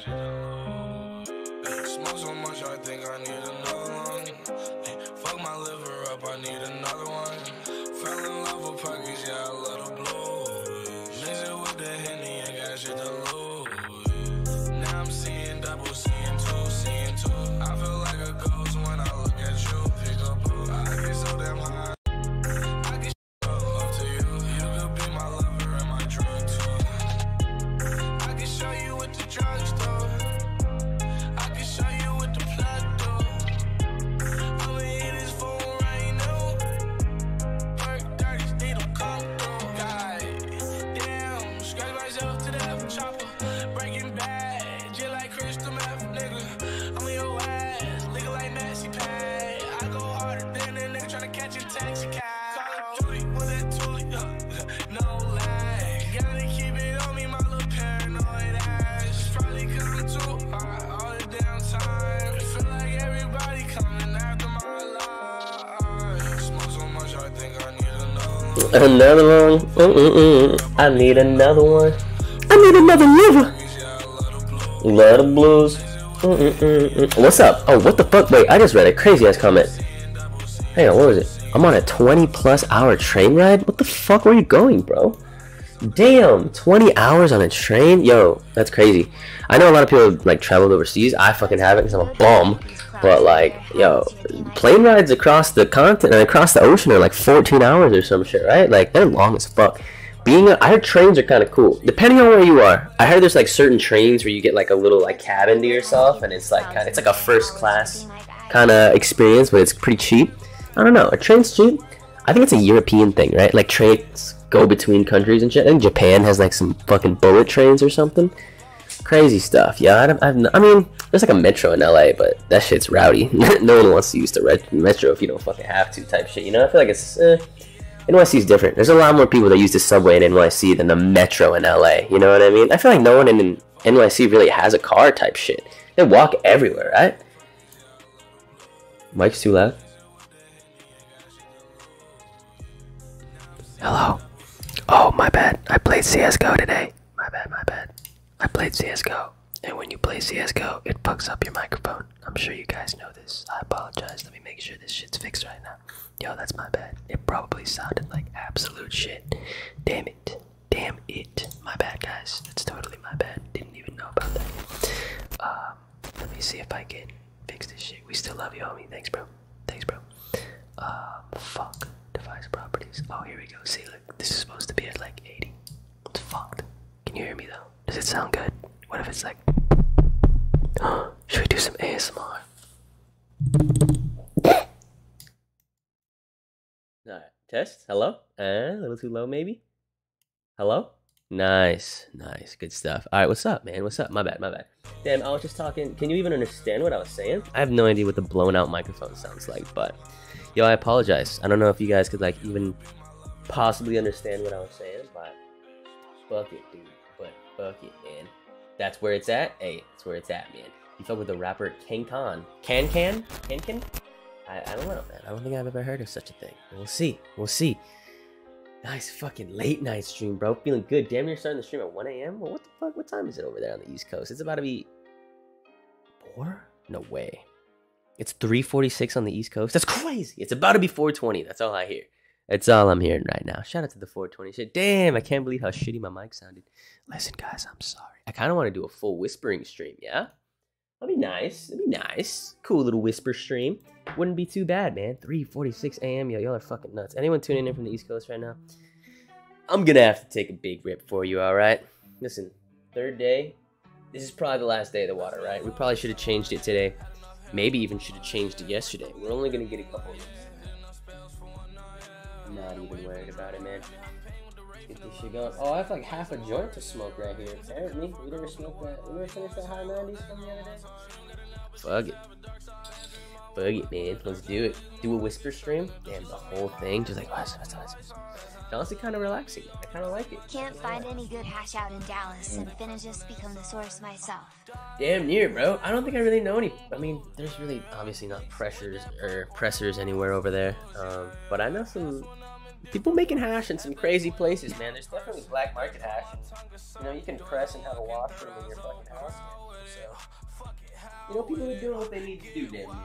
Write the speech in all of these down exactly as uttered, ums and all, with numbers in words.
Smoke so much, I think I need another one. Fuck my liver up, I need another one. Fell in love with pockets, yeah, I love the blues. Mix it with the Henny, ain't got shit to lose. Now I'm seeing double, seeing two, seeing two. I feel like a ghost when I look at you. Pick up, I get so damn high. I get up to you. You could be my lover and my drug too. I can show you what the drugs do. I can show you what the plug do. I'ma hit his phone right now. Work dirty, need them come through. God damn, scratch myself to death, chopper. Breaking bad, just like CRYPTOMONKE, nigga. I'm in your ass, nigga like Nancy Pay. I go harder than a nigga tryna catch a taxi cab. Call it Julie, with that Julie, uh, no lag. Gotta keep it on me, my little paranoid ass. Probably cause I'm too hot all the damn time. Feel like everybody coming after my life. Smoke so much, I think I need another one. Another one. Mm-mm-mm. I need another one. I need another liver. Love the blues. Mm-mm-mm-mm. What's up? Oh, what the fuck? Wait, I just read a crazy ass comment. Hang on, what was it? I'm on a twenty plus hour train ride? What the fuck? Where are you going, bro? Damn, twenty hours on a train? Yo, that's crazy. I know a lot of people like traveled overseas. I fucking haven't because I'm a bum. But like, yo, plane rides across the continent and across the ocean are like fourteen hours or some shit, right? Like, they're long as fuck. Being a, I heard trains are kind of cool, depending on where you are. I heard there's like certain trains where you get like a little like cabin to yourself, and it's like kinda, it's like a first class kind of experience, but it's pretty cheap. I don't know. A train's cheap. I think it's a European thing, right? Like trains go between countries and shit. I think Japan has like some fucking bullet trains or something. Crazy stuff. Yeah, I, don't, I, have no, I mean, there's like a metro in L A, but that shit's rowdy. No one wants to use the red metro if you don't fucking have to, type shit. You know, I feel like it's eh. N Y C is different. There's a lot more people that use the subway in N Y C than the metro in L A. You know what I mean? I feel like no one in N Y C really has a car type shit. They walk everywhere, right? Mic's too loud. Hello. Oh, my bad. I played C S G O today. My bad, my bad. I played C S G O. And when you play C S G O, it fucks up your microphone. I'm sure you guys know this. I apologize. Let me make sure this shit's fixed right now. Yo, that's my bad. It probably sounded like absolute shit. Damn it. Damn it. My bad, guys. That's totally my bad. Didn't even know about that. Um, let me see if I can fix this shit. We still love you, homie. Thanks, bro. Thanks, bro. Um, fuck. Device properties. Oh, here we go. See, look. This is supposed to be at like eighty. It's fucked. Can you hear me, though? Does it sound good? What if it's like... Should we do some A S M R? Alright, test. Hello? Uh, a little too low, maybe? Hello? Nice, nice, good stuff. Alright, what's up, man? What's up? My bad, my bad. Damn, I was just talking. Can you even understand what I was saying? I have no idea what the blown out microphone sounds like, but... Yo, I apologize. I don't know if you guys could, like, even possibly understand what I was saying, but... Fuck it, dude. But fuck it, man. That's where it's at? Hey, that's where it's at, man. You fuck with the rapper King Khan. Can Can? Can Can? I, I don't know, man. I don't think I've ever heard of such a thing. We'll see. We'll see. Nice fucking late night stream, bro. Feeling good. Damn near starting the stream at one A M? Well, what the fuck? What time is it over there on the East Coast? It's about to be... four? No way. It's three forty-six on the East Coast? That's crazy. It's about to be four twenty. That's all I hear. That's all I'm hearing right now. Shout out to the four twenty shit. Damn, I can't believe how shitty my mic sounded. Listen, guys, I'm sorry. I kind of want to do a full whispering stream, yeah? That'd be nice. That'd be nice. Cool little whisper stream. Wouldn't be too bad, man. three forty-six A M Yo, y'all are fucking nuts. Anyone tuning in from the East Coast right now? I'm gonna have to take a big rip for you, alright? Listen, third day. This is probably the last day of the water, right? We probably should have changed it today. Maybe even should have changed it yesterday. We're only gonna get a couple of weeks. Not even worried about it, man. Get this shit going. Oh, I have like half a joint to smoke right here. Apparently, we never smoked that. We never finished that high nineties from the other day. Fuck it. Fuck it, man. Let's do it. Do a whisper stream. Damn, the whole thing. Just like, oh, it's, it's, it's, it's. Honestly, kind of relaxing. I kind of like it. Can't find any good hash out in Dallas, and finna just become the source myself. Damn near, bro. I don't think I really know any. I mean, there's really obviously not pressures or pressers anywhere over there. Um, but I know some people making hash in some crazy places, man. There's definitely black market hash. You know, you can press and have a washroom in your fucking house. So You know, people are doing what they need to do, damn near.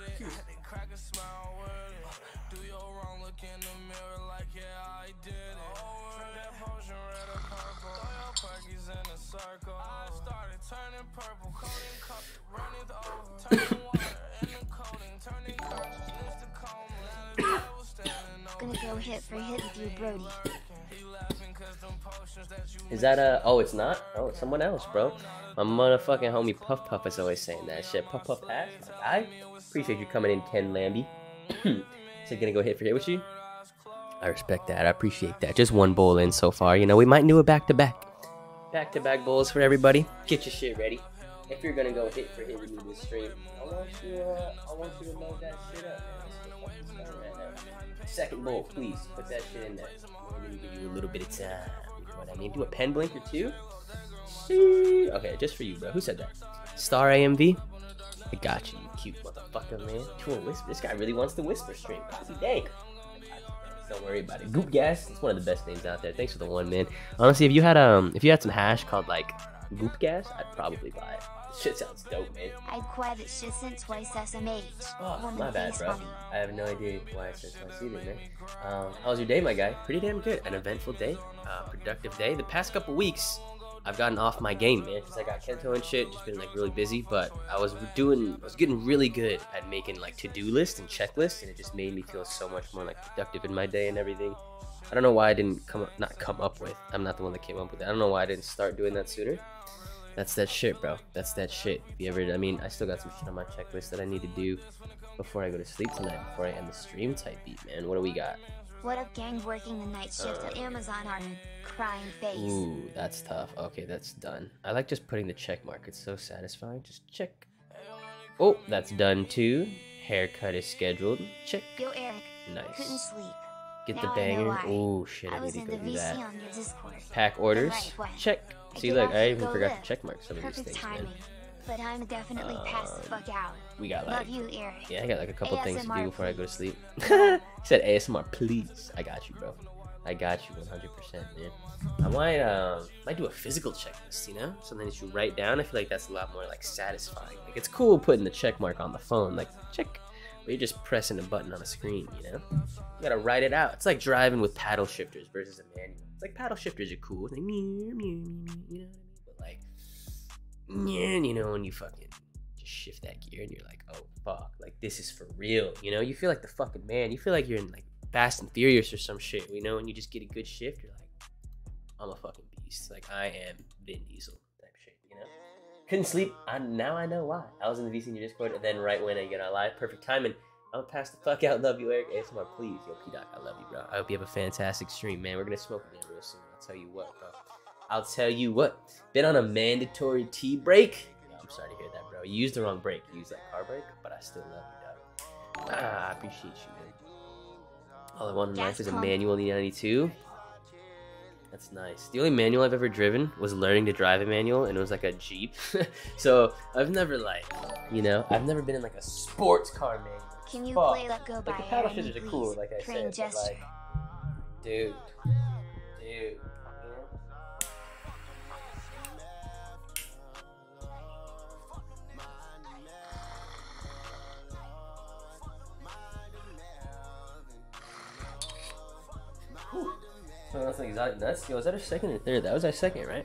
Gonna go hit for hit with you, Brody. Is that a? Oh, it's not. Oh, it's someone else, bro. My motherfucking homie Puff Puff is always saying that shit. Puff Puff pass. I appreciate you coming in, Ken Lambie. So gonna go hit for hit with you. I respect that. I appreciate that. Just one bowl in so far. You know, we might do a back to back, back to back bowls for everybody. Get your shit ready. If you're gonna go hit for hit with me this stream, I want you. Uh, I want you to load that shit up. Second bowl, please. Put that shit in there. I'm gonna give you a little bit of time. You know what I mean? Do a pen blinker too? Okay, just for you, bro. Who said that? Star A M V? I got you, you cute motherfucker, man. To a whisper. This guy really wants to whisper stream. Dang. Don't worry about it. Goop Gas. It's one of the best names out there. Thanks for the one, man. Honestly, if you had um, if you had some hash called like Goop Gas, I'd probably buy it. Shit sounds dope, man. I'd quite that shit since twice S M H. Oh, my bad, bro. Funny. I have no idea why I said twice either, man. Um, how was your day, my guy? Pretty damn good. An eventful day, uh, productive day. The past couple weeks, I've gotten off my game, man, because I got Kento and shit. Just been like really busy, but I was doing, I was getting really good at making like to-do lists and checklists, and it just made me feel so much more like productive in my day and everything. I don't know why I didn't come up, not come up with. I'm not the one that came up with it. I don't know why I didn't start doing that sooner. That's that shit, bro. That's that shit. If you ever, I mean, I still got some shit on my checklist that I need to do before I go to sleep tonight, before I end the stream type beat, man. What do we got? What up, gang? Working the night shift uh, at Amazon on crying face. Ooh, that's tough. Okay, that's done. I like just putting the check mark. It's so satisfying. Just check. Oh, that's done too. Haircut is scheduled. Check. Yo, Eric. Nice. Couldn't sleep. Get now the banger. Oh shit, I, I need to go do that. On your Discord. Pack orders. Right check. I See, look, I even forgot live. to check mark some of Perfect these things, timing. man. But I'm definitely um, past the fuck out. We got like, Love you, Eric. Yeah, I got like a couple A S M R, things to do before please. I go to sleep. He said A S M R, please. I got you, bro. I got you one hundred percent, man. I might, um, might do a physical checklist, you know? Something that you write down. I feel like that's a lot more like satisfying. Like it's cool putting the check mark on the phone, like check. But you're just pressing a button on a screen, you know? You gotta write it out. It's like driving with paddle shifters versus a manual. It's like paddle shifters are cool. It's like, meow, meow, meow, you know what I mean? But like, meow, you know, when you fucking just shift that gear and you're like, oh fuck, like this is for real, you know? You feel like the fucking man. You feel like you're in like Fast and Furious or some shit, you know? When you just get a good shift, you're like, I'm a fucking beast. Like I am Vin Diesel type shit, you know? Couldn't sleep. I, now I know why. I was in the V C in your Discord, and then right when I get on live, perfect timing. I'm gonna pass the fuck out. Love you, Eric. A S M R, please. Yo, P-Doc, I love you, bro. I hope you have a fantastic stream, man. We're gonna smoke again real soon. I'll tell you what, bro. I'll tell you what. Been on a mandatory tea break. Yeah, I'm sorry to hear that, bro. You used the wrong break. You used that car break, but I still love you, dog. Ah, I appreciate you, man. All I want in life is a manual E ninety-two. That's nice. The only manual I've ever driven was learning to drive a manual, and it was like a Jeep. So I've never like, you know, I've never been in like a sports car manual. Can you Fuck. play Let Go by Like the paddle Eric, shifters are please? cool, like I Train said, gesture. but like, dude, dude, Whew. So that's like exotic nuts. Yo, was that our second or third? That was our second, right?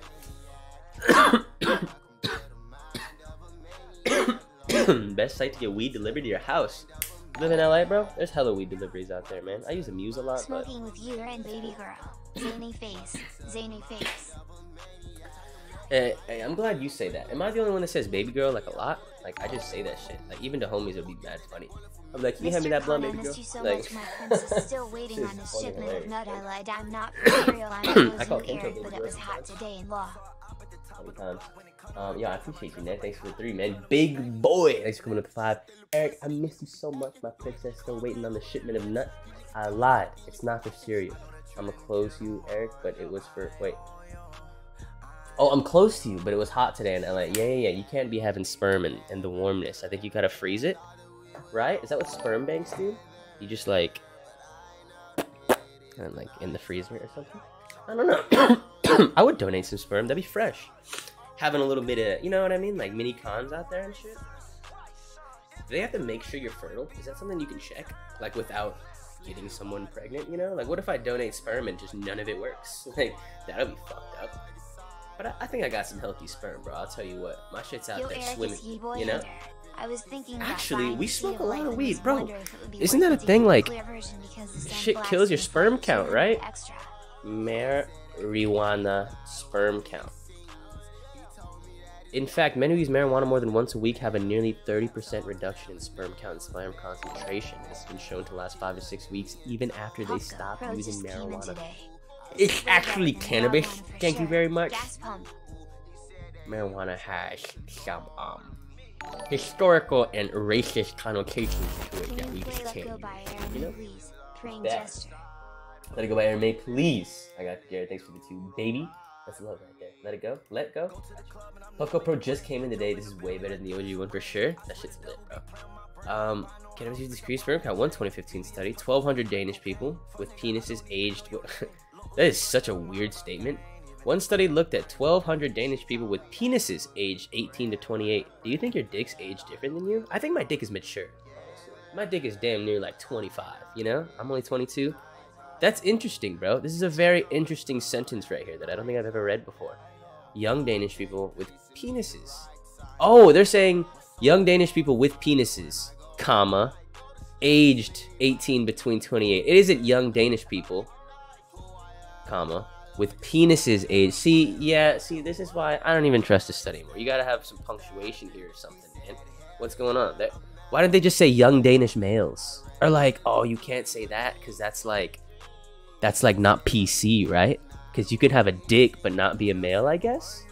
Best site to get weed delivered to your house. You live in L A, bro? There's hella weed deliveries out there, man. I use the Muse a lot, Smoking but... with you and baby girl. Zany face. Zany face. Hey, hey, I'm glad you say that. Am I the only one that says baby girl like a lot? Like, I just say that shit. Like, even to homies, it'll be mad funny. I'm like, can you hand me that blunt, baby girl? I you so like, much. My prince is still waiting on his fucking shipment of hilarious. nut. I lied. I'm not for real. I'm I call opposing Kento Eric, baby but it girl was hot sometimes. today in law. Every time. Um, yeah, I appreciate you, man. Thanks for the three, man. Big boy. Thanks for coming up to five. Eric, I miss you so much. My princess still waiting on the shipment of nut. I lied. It's not for cereal. I'm gonna close you, Eric, but it was for... Wait. Oh, I'm close to you, but it was hot today in L A. Yeah, yeah, yeah. You can't be having sperm and, and the warmness. I think you gotta freeze it. Right? Is that what sperm banks do? You just, like... Kind of, like, in the freezer or something? I don't know. I would donate some sperm. That'd be fresh. Having a little bit of, you know what I mean? Like mini cons out there and shit. Do they have to make sure you're fertile? Is that something you can check? Like without getting someone pregnant, you know? Like what if I donate sperm and just none of it works? Like that'll be fucked up. But I, I think I got some healthy sperm, bro. I'll tell you what, my shit's out Yo, there Erick, swimming, is he boy you know? hater. I was thinking Actually, we smoke a lot of of weed, bro. Isn't that a thing, like, shit kills your sperm count, right? Extra. Marijuana sperm count. In fact, men who use marijuana more than once a week have a nearly thirty percent reduction in sperm count and sperm concentration. This has been shown to last five to six weeks, even after they stop using marijuana. It's actually cannabis. Thank you very much. Marijuana has some um historical and racist connotations to it that we just can't, you know? That. Let it go by Aaron May, please. I got Jared. Thanks for the two, baby. That's love right there. Let it go. Let go. Puffco Pro just came in today. This is way better than the O G one for sure. That shit's lit, bro. Um, cannabis use decreased sperm count. One twenty fifteen study. twelve hundred Danish people with penises aged. That is such a weird statement. One study looked at twelve hundred Danish people with penises aged eighteen to twenty-eight. Do you think your dick's aged different than you? I think my dick is mature. My dick is damn near like twenty-five, you know? I'm only twenty-two. That's interesting, bro. This is a very interesting sentence right here that I don't think I've ever read before. Young Danish people with penises. Oh, they're saying young Danish people with penises, comma, aged eighteen between twenty-eight. It isn't young Danish people, comma, with penises aged. See, yeah, see, this is why I don't even trust this study anymore. You gotta have some punctuation here or something, man. What's going on? They're, why don't they just say young Danish males? Or like, oh, you can't say that because that's like, that's like not P C, right? Because you could have a dick but not be a male, I guess.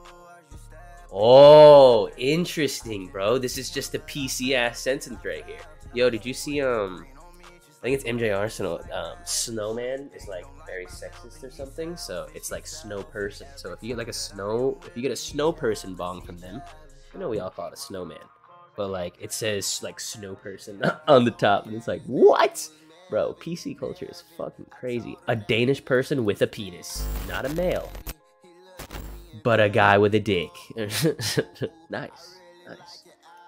Oh, interesting, bro. This is just a P C ass sentence right here. Yo, did you see um? I think it's M J Arsenal. Um, snowman is like very sexist or something. So it's like snow person. So if you get like a snow, if you get a snow person bong from them, I know we all call it a snowman, but like it says like snow person on the top, and it's like what? Bro, P C culture is fucking crazy. A Danish person with a penis. Not a male. But a guy with a dick. Nice. Nice.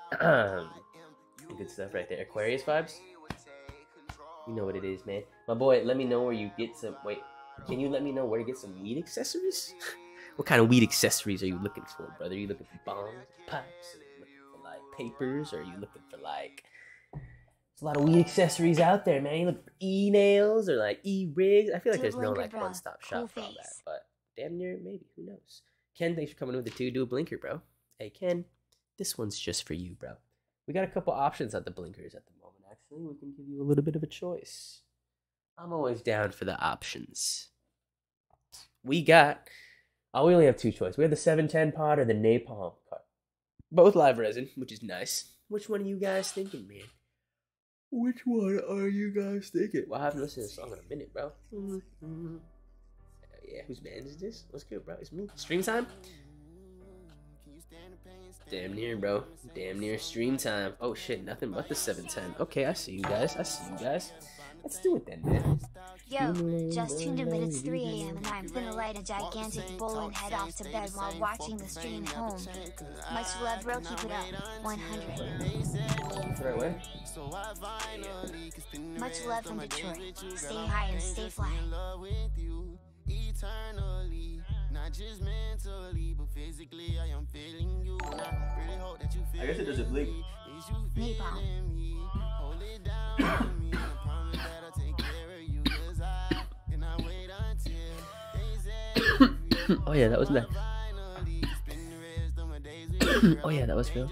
Good stuff right there. Aquarius vibes? You know what it is, man. My boy, let me know where you get some... Wait, can you let me know where to get some weed accessories? What kind of weed accessories are you looking for, brother? Are you looking for bombs, pipes? Are you looking for, like, papers? Or are you looking for, like... There's a lot of weed accessories out there, man. You look for e-nails or like e-rigs. I feel like there's no like one-stop shop for all that, but damn near maybe. Who knows? Ken, thanks for coming with the two. Do a blinker, bro. Hey, Ken, this one's just for you, bro. We got a couple options at the blinkers at the moment. Actually, we can give you a little bit of a choice. I'm always down for the options. We got. Oh, we only have two choices. We have the seven ten pod or the napalm pod. Both live resin, which is nice. Which one are you guys thinking, man? Which one are you guys thinking? Well, I haven't listened to this song in a minute, bro. Mm-hmm. Yeah, whose band is this? What's good, bro? It's me. Stream time? Damn near, bro. Damn near stream time. Oh, shit. Nothing but the seven ten. Okay, I see you guys. I see you guys. Let's do it then, man. Yo, just tuned in, but it's three A M and I'm finna light a gigantic bowl and head off to bed while watching the stream home. Much love, bro. Keep it up. one hundred. Right away. Much love from Detroit. Stay high and stay fly. I guess it doesn't blink. Napalm. Oh yeah, that was nice. Oh yeah, that was real.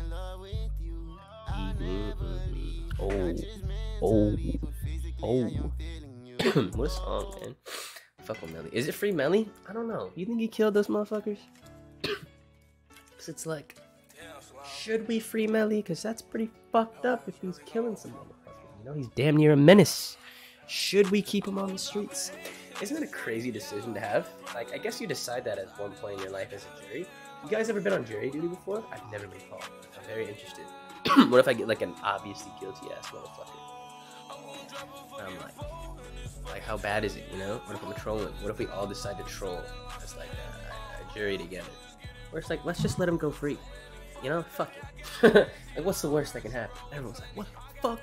Oh, oh, oh. What a song, man. Fuck with Melly. Is it free Melly? I don't know. You think he killed those motherfuckers? Cause it's like, should we free Melly? Cause that's pretty fucked up if he's killing some motherfuckers. You know, he's damn near a menace. Should we keep him on the streets? Isn't that a crazy decision to have? Like, I guess you decide that at one point in your life as a jury. You guys ever been on jury duty before? I've never been called. I'm very interested. What if I get like an obviously guilty ass motherfucker? I'm like, like how bad is it, you know? What if I'm trolling? What if we all decide to troll as like a, a jury together? Or it's like, let's just let him go free. You know, fuck it. Like, what's the worst that can happen? Everyone's like, what the fuck?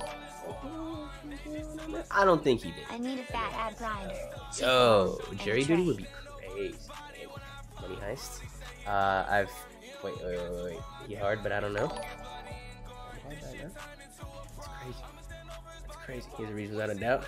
I don't think he did. I need a fat ad grinder. Yo, Jerry Duty would be crazy. Money heist. Uh, I've wait, wait, wait, wait. He hard, but I don't know. It's crazy. It's crazy. Here's a reason without a doubt.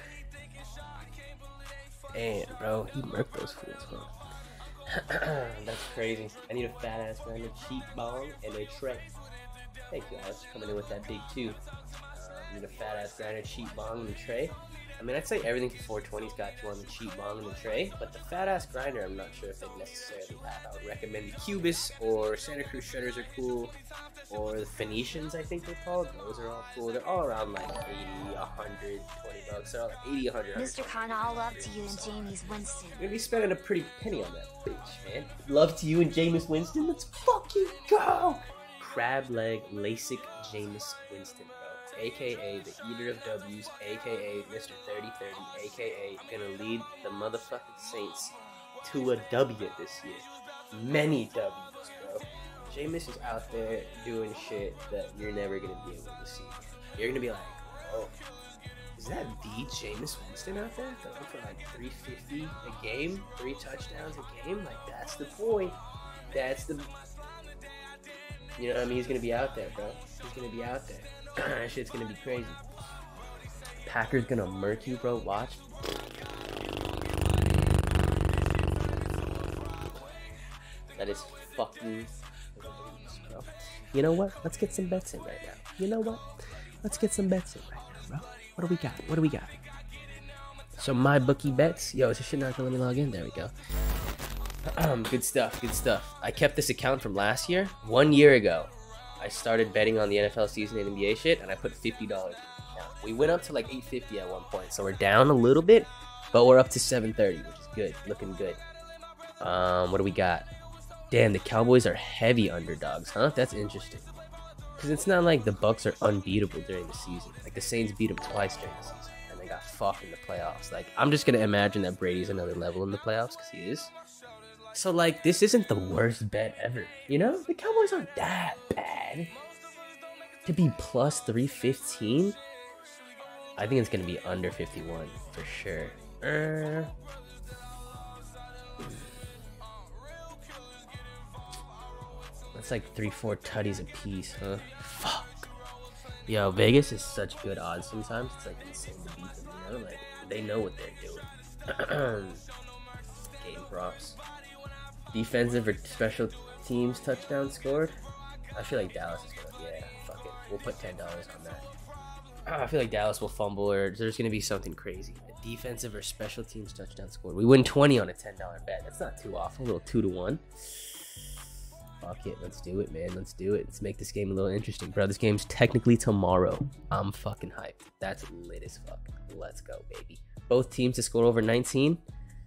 Damn, bro, he murked those fools, huh? That's crazy. I need a fat ass man, a cheap bong, and a tray. Thank you, Alex, coming in with that big two. Uh, need a fat ass grinder, cheap bong, and a tray. I mean, I'd say everything for four twenty's got you on the cheap bong and the tray, but the fat ass grinder, I'm not sure if they necessarily have. I would recommend the Cubis or Santa Cruz shredders are cool, or the Phoenicians, I think they're called. Those are all cool. They're all around like eighty, a hundred, twenty bucks. They're all like eighty, a hundred. Mister Khan, all love to you and James Winston. You're gonna be spending a pretty penny on that bitch, man. Love to you and Jameis Winston. Let's fucking go. Crab leg LASIK Jameis Winston, bro. A K A the eater of W's, A K A Mister thirty thirty, A K A gonna lead the motherfucking Saints to a W this year. Many W's, bro. Jameis is out there doing shit that you're never gonna be able to see. You're gonna be like, oh, is that the Jameis Winston out there? Going for like three fifty a game, three touchdowns a game? Like, that's the point. That's the... You know what I mean? He's gonna be out there, bro. He's gonna be out there. That shit's gonna be crazy. Packers gonna murk you, bro. Watch. That is fucking... Bro. You know what? Let's get some bets in right now. You know what? Let's get some bets in right now, bro. What do we got? What do we got? So my bookie bets. Yo, is this shit not gonna let me log in? There we go. Um, good stuff. Good stuff. I kept this account from last year. One year ago, I started betting on the N F L season and N B A shit, and I put fifty dollars in the account. We went up to like eight fifty at one point, so we're down a little bit, but we're up to seven thirty, which is good. Looking good. Um, what do we got? Damn, the Cowboys are heavy underdogs, huh? That's interesting. Because it's not like the Bucks are unbeatable during the season. Like, the Saints beat them twice during the season, and they got fucked in the playoffs. Like, I'm just going to imagine that Brady's another level in the playoffs, because he is. So, like, this isn't the worst bet ever. You know? The Cowboys aren't that bad. To be plus three fifteen? I think it's going to be under fifty-one, for sure. Uh... That's like three, four tutties a piece, huh? Fuck. Yo, Vegas is such good odds sometimes. It's like insane to beat them, you know? Like, they know what they're doing. Game props. Defensive or special teams touchdown scored? I feel like Dallas is gonna, yeah, fuck it. We'll put ten dollars on that. I feel like Dallas will fumble, or there's gonna be something crazy. A defensive or special teams touchdown scored. We win twenty on a ten dollar bet. That's not too awful. A little two to one. Fuck it, let's do it, man. Let's do it. Let's make this game a little interesting, bro. This game's technically tomorrow. I'm fucking hyped. That's lit as fuck. Let's go, baby. Both teams to score over nineteen.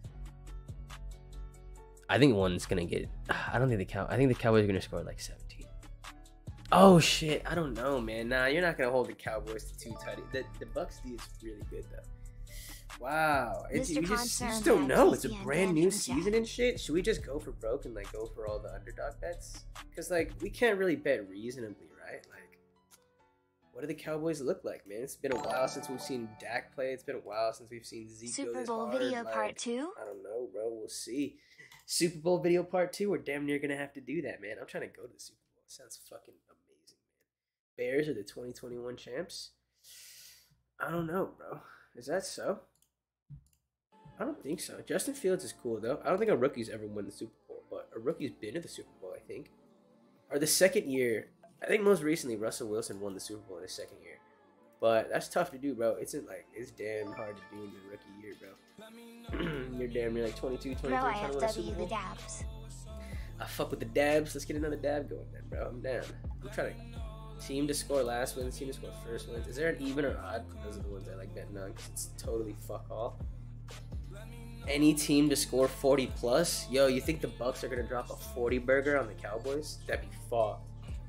I think one's gonna get. I don't think the cow. I think the Cowboys are gonna score like seventeen. Oh shit! I don't know, man. Nah, you're not gonna hold the Cowboys to two tutties. The the Bucks D is really good though. Wow, it's, you, just, you just don't know. It's a brand new season and shit. Should we just go for broke and like go for all the underdog bets? Because like we can't really bet reasonably, right? Like, what do the Cowboys look like, man? It's been a while since we've seen Dak play. It's been a while since we've seen Zeke Super go this Bowl hard. video like, part two. I don't know, bro. We'll see. Super Bowl video part two. We're damn near gonna have to do that, man. I'm trying to go to the Super Bowl. It sounds fucking amazing, man. Bears are the twenty twenty-one champs. I don't know, bro. Is that so? I don't think so. Justin Fields is cool, though. I don't think a rookie's ever won the Super Bowl, but a rookie's been to the Super Bowl, I think. Or the second year. I think most recently Russell Wilson won the Super Bowl in his second year. But that's tough to do, bro. It's like, it's damn hard to do in your rookie year, bro. You're damn near like twenty-two, twenty-three, Bro, I trying to F win a Super W Bowl. the dabs. I fuck with the dabs. Let's get another dab going then, bro. I'm down. I'm trying to team to score last wins, team to score first wins. Is there an even or odd? Those are the ones I like betting on because it's totally fuck all. Any team to score forty plus? Yo, you think the Bucks are gonna drop a forty burger on the Cowboys? That'd be fucked.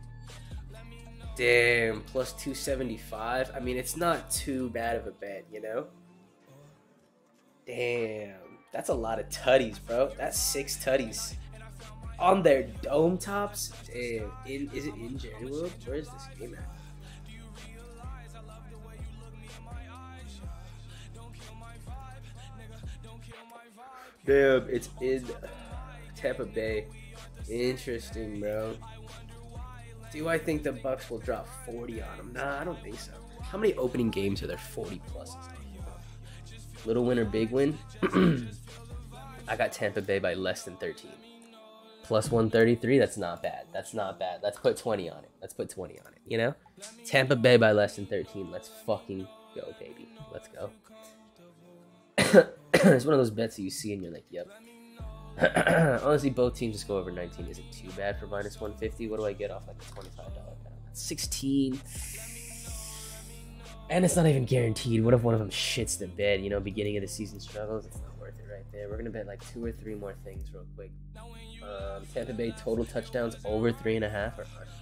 Damn, plus two seventy-five. I mean, it's not too bad of a bet, you know? Damn, that's a lot of tutties, bro. That's six tutties. on their dome tops. Damn. In, is it in Jerry World? Where is this game at? Damn, it's in Tampa Bay. Interesting, bro. Do I think the Bucks will drop forty on them? Nah, I don't think so. How many opening games are there forty pluses? Little win or big win? I got Tampa Bay by less than thirteen. Plus one thirty-three, that's not bad. That's not bad. Let's put twenty on it. Let's put twenty on it, you know? Tampa Bay by less than thirteen. Let's fucking go, baby. Let's go. It's one of those bets that you see and you're like, yep. Honestly, both teams just go over nineteen isn't too bad for minus one fifty. What do I get off like a twenty-five dollar bet? That's sixteen. And it's not even guaranteed. What if one of them shits the bed? You know, beginning of the season struggles. It's not worth it right there. We're gonna bet like two or three more things real quick. Um, Tampa Bay total touchdowns over three and a half or under.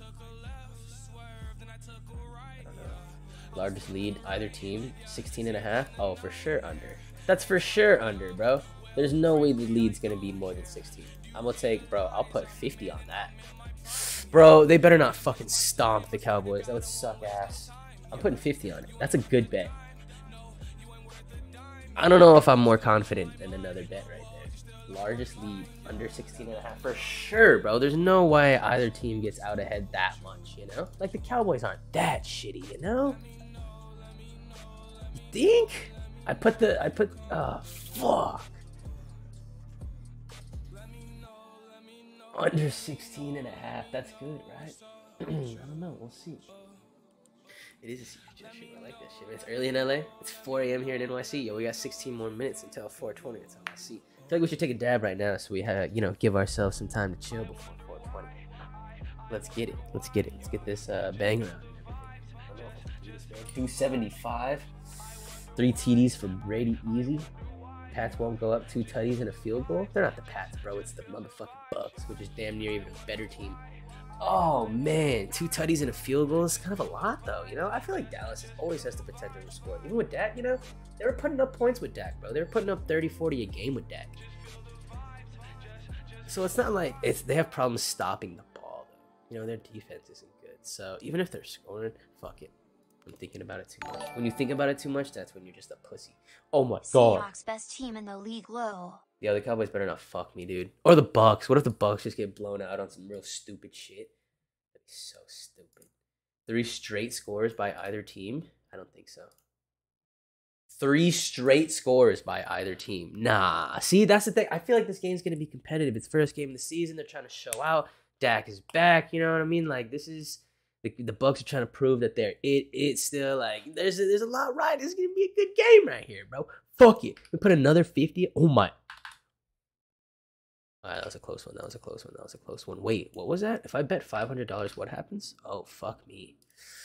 I don't know. Largest lead either team sixteen and a half. Oh, for sure under. That's for sure under, bro. There's no way the lead's gonna be more than sixteen. I'm gonna take, bro. I'll put fifty on that. Bro, they better not fucking stomp the Cowboys. That would suck ass. I'm putting fifty on it. That's a good bet. I don't know if I'm more confident than another bet right there. Largest lead under sixteen and a half for sure, bro. There's no way either team gets out ahead that much, you know? Like the Cowboys aren't that shitty, you know? You think? I put the I put oh fuck. Under sixteen and a half. That's good, right? I don't know. We'll see. It is a secret shit. I like that shit. It's early in L A. It's four A M here in N Y C. Yo, we got sixteen more minutes until four twenty. That's all I see. I feel like we should take a dab right now so we have, you know, give ourselves some time to chill before four twenty. Let's get it. Let's get it. Let's get this uh, banger out. two seventy-five. Three T Ds for Brady easy. Pats won't go up. Two tutties and a field goal. They're not the Pats, bro. It's the motherfucking Bucks, which is damn near even a better team. Oh, man. Two tutties and a field goal is kind of a lot, though, you know? I feel like Dallas has, always has the potential to score. Even with Dak, you know? They were putting up points with Dak, bro. They were putting up thirty, forty a game with Dak. So it's not like it's they have problems stopping the ball, though. You know, their defense isn't good. So even if they're scoring, fuck it. I'm thinking about it too much. When you think about it too much, that's when you're just a pussy. Oh my god. Seahawks best team in the league low. Yeah, the Cowboys better not fuck me, dude. Or the Bucks. What if the Bucks just get blown out on some real stupid shit? That'd be so stupid. Three straight scores by either team? I don't think so. Three straight scores by either team. Nah. See, that's the thing. I feel like this game's gonna be competitive. It's first game of the season. They're trying to show out. Dak is back. You know what I mean? Like, this is... The, the Bucks are trying to prove that they're it. It's still like there's a, there's a lot right. It's gonna be a good game right here, bro. Fuck it. We put another fifty. Oh my. All right, that was a close one. That was a close one. That was a close one. Wait, what was that? If I bet five hundred dollars, what happens? Oh fuck me.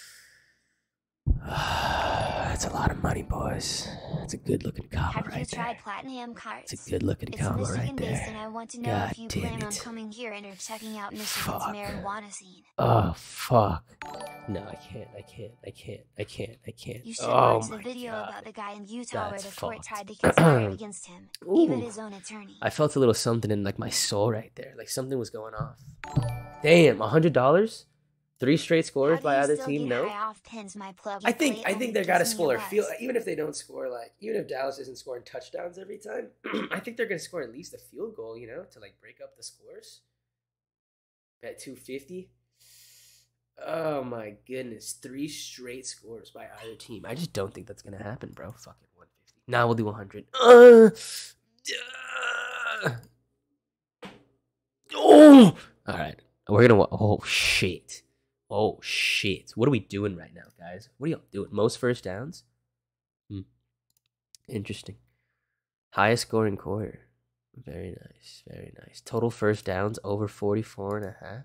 That's a lot of money, boys. That's a good looking combo Have right you tried there. platinum cards? It's a good looking It's combo Michigan right based, there. and I want to know God if you damn plan on it. coming here and or checking out Michigan's Fuck. marijuana scene. Oh fuck. No, I can't. I can't. I can't. I can't. I can't. You should oh watch the my video God. about the guy in Utah That's where the court fucked. tried to conspire against him, even Ooh. his own attorney. I felt a little something in like my soul right there. Like something was going off. Damn, a hundred dollars? Three straight scores How do by you either still team? get No. high off pins, my plug? I You think play I on think the they gotta Disney score. U S. Feel even if they don't score like even if Dallas isn't scoring touchdowns every time, I think they're gonna score at least a field goal, you know, to like break up the scores. Bet two fifty. Oh my goodness, three straight scores by either team. I just don't think that's gonna happen, bro. Fuck it, one fifty. Now we'll do one hundred. Uh, uh, oh, all right. We're gonna. Oh shit. Oh shit. What are we doing right now, guys? What are y'all doing? Most first downs? Hmm. Interesting. Highest scoring quarter. Very nice. Very nice. Total first downs over forty-four and a half.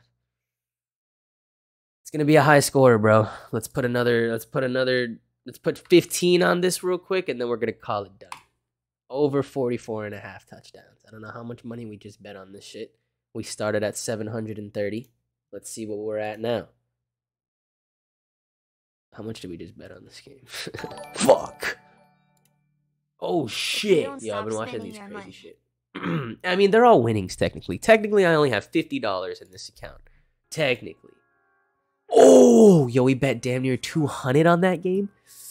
It's gonna be a high scorer, bro. Let's put another let's put another let's put fifteen on this real quick and then we're gonna call it done. Over forty-four and a half touchdowns. I don't know how much money we just bet on this shit. We started at seven hundred thirty. Let's see what we're at now. How much did we just bet on this game? Fuck. Oh shit. Don't Yeah, I've stop been watching spending these your crazy money. shit. I mean, they're all winnings technically. Technically, I only have fifty dollars in this account. Technically. Oh, yo, we bet damn near two hundred on that game.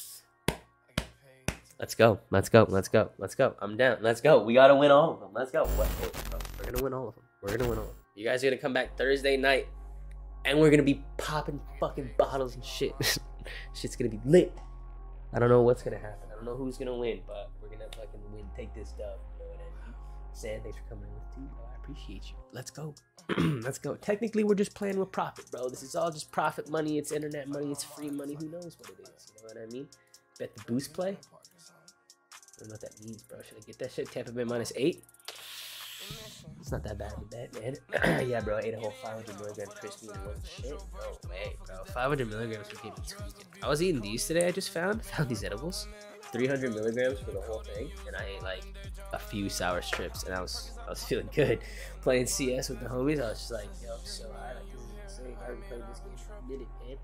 Let's go. Let's go. Let's go. Let's go. I'm down. Let's go. We got to win all of them. Let's go. What? We're going to win all of them. We're going to win all of them. You guys are going to come back Thursday night, and we're going to be popping fucking bottles and shit. Shit's going to be lit. I don't know what's going to happen. I don't know who's going to win, but we're going to fucking win. Take this dub. You know what I mean? Sam, thanks for coming in with me, bro. I appreciate you. Let's go. Let's go. Technically, we're just playing with profit, bro. This is all just profit money. It's internet money. It's free money. Who knows what it is? You know what I mean? Bet the boost play. I don't know what that means, bro. Should I get that shit? Tampa Bay minus eight? It's not that bad of a bet, man. Yeah, bro. I ate a whole five hundred milligram crispy in one shit. No way, bro. five hundred milligrams would give me tweaking. I was eating these today, I just found. Found these edibles. three hundred milligrams for the whole thing. And I ate like a few sour strips. And I was I was feeling good. Playing C S with the homies. I was just like, yo, I'm so high. Like, this is insane. I haven't played this game for a minute, man.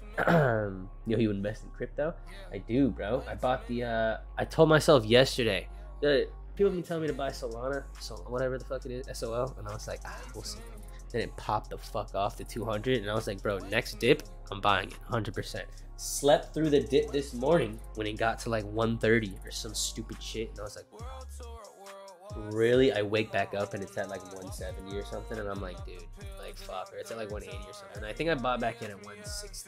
Yo, you invest in crypto? I do, bro. I bought the, uh, I told myself yesterday, that people have been telling me to buy Solana, so whatever the fuck it is, S O L, and I was like, ah, we'll see. Then it popped the fuck off to two hundred, and I was like, bro, next dip, I'm buying it, one hundred percent. Slept through the dip this morning when it got to like one thirty or some stupid shit, and I was like, really? I wake back up and it's at like one seventy or something, and I'm like, dude, like fuck, or it's at like one eighty or something. And I think I bought back in at one sixty.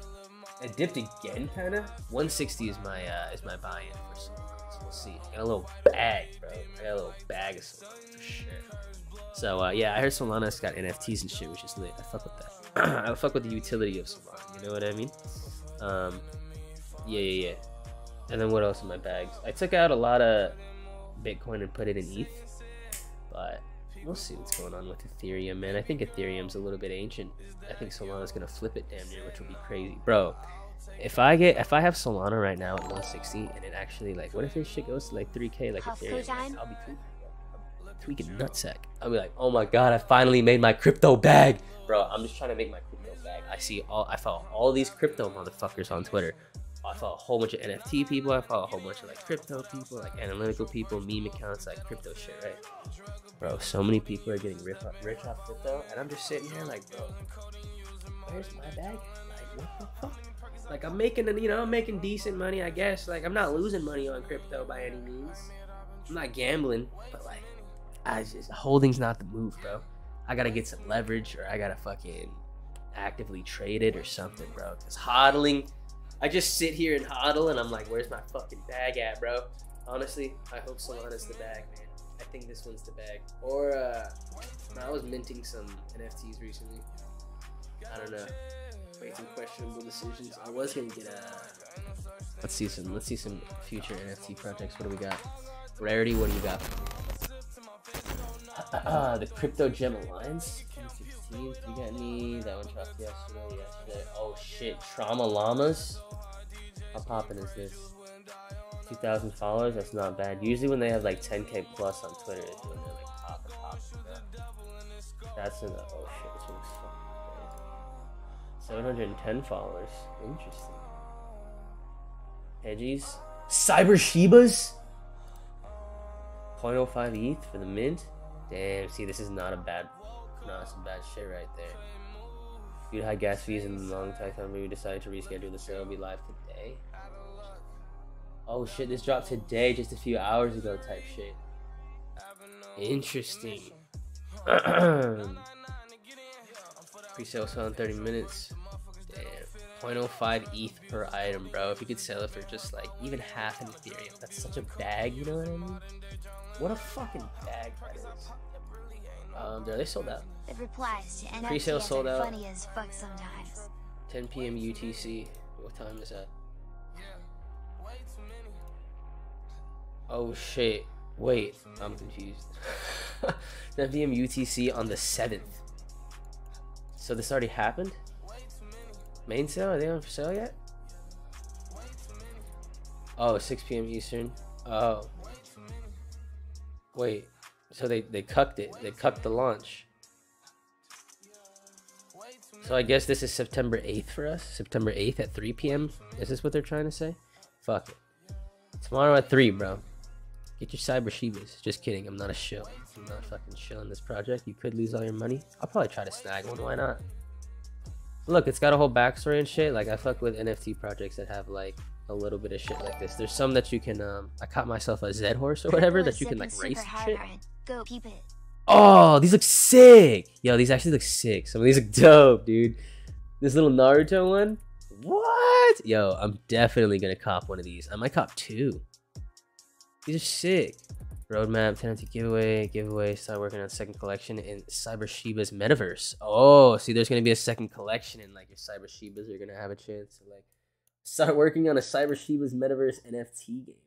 It dipped again, kind of. one sixty is my uh, is my buy-in for Solana, so we'll see. I got a little bag, bro. I got a little bag of Solana for sure. So uh, yeah, I heard Solana's got N F Ts and shit, which is lit. I fuck with that. I fuck with the utility of Solana. You know what I mean? Um, yeah, yeah, yeah. And then what else in my bags? I took out a lot of Bitcoin and put it in E T H, but we'll see what's going on with Ethereum, man. I think Ethereum's a little bit ancient. I think Solana's gonna flip it damn near, which will be crazy, bro. If I get, if I have Solana right now at one sixty, and it actually, like, what if this shit goes to like three K, like Ethereum? Like, I'll be tweaking, bro. tweaking nutsack. I'll be like, oh my god, I finally made my crypto bag, bro. I'm just trying to make my crypto bag. I see all, I follow all these crypto motherfuckers on Twitter. I follow a whole bunch of N F T people. I follow a whole bunch of like crypto people, like analytical people, meme accounts, like crypto shit, right? Bro, so many people are getting rich off, rich off crypto, and I'm just sitting here like, bro, where's my bag? Like, what the fuck? Like, I'm making, you know, I'm making decent money, I guess. Like, I'm not losing money on crypto by any means. I'm not gambling, but like, I just, holding's not the move, bro. I gotta get some leverage, or I gotta fucking actively trade it or something, bro. Because hodling, I just sit here and hodl, and I'm like, where's my fucking bag at, bro? Honestly, I hope Solana's the bag, man. I think this one's the bag. Or, uh, I was minting some N F Ts recently. I don't know. Making questionable decisions. I was gonna get a. Let's see some. Let's see some future N F T projects. What do we got? Rarity. What do you got? Uh, the Crypto Gem Alliance. sixteenth. You got any? That one dropped yesterday. Yesterday. Oh shit. Trauma Llamas. How poppin' is this? two thousand followers. That's not bad. Usually when they have like ten K plus on Twitter, is when they're like poppin', poppin'. That's in the. Oh shit. This one's fucking crazy. seven hundred ten followers. Interesting. Hedgies. Cyber Shibas? zero point oh five E T H for the mint? Damn, see, this is not a bad, not some bad shit right there. Due to high gas fees and long time, we decided to reschedule the sale. Will be live today. Oh shit, this dropped today, just a few hours ago type shit. Interesting. Pre-sale sell in thirty minutes. Damn. zero point oh five E T H per item, bro. If you could sell it for just like even half an Ethereum, that's such a bag, you know what I mean? What a fucking bag that is. Um, there, they sold out. The replies to N F Ts Pre-sale sold out. funny as fuck sometimes. ten P M U T C. What time is that? Oh shit. Wait, I'm confused. ten P M U T C on the seventh. So this already happened? Main sale? Are they on for sale yet? Oh, six P M Eastern. Oh. Wait. So they, they cucked it. They cucked the launch. So I guess this is September eighth for us. September eighth at three P M Is this what they're trying to say? Fuck it. Tomorrow at three, bro. Get your cyber Shibas. Just kidding. I'm not a shill. I'm not fucking shilling this project. You could lose all your money. I'll probably try to snag one. Why not? Look, it's got a whole backstory and shit. Like, I fuck with N F T projects that have like a little bit of shit like this. There's some that you can um I caught myself a Z horse or whatever that you can like race and shit. Go keep it. Oh, these look sick. Yo, these actually look sick. Some of these look dope, dude. This little Naruto one. What? Yo, I'm definitely gonna cop one of these. I might cop two. These are sick. Roadmap, ten N F T giveaway, giveaway. Start working on second collection in Cyber Shiba's metaverse. Oh, see, there's gonna be a second collection, and like your Cyber Shibas are gonna have a chance to like start working on a Cyber Shiba's metaverse N F T game.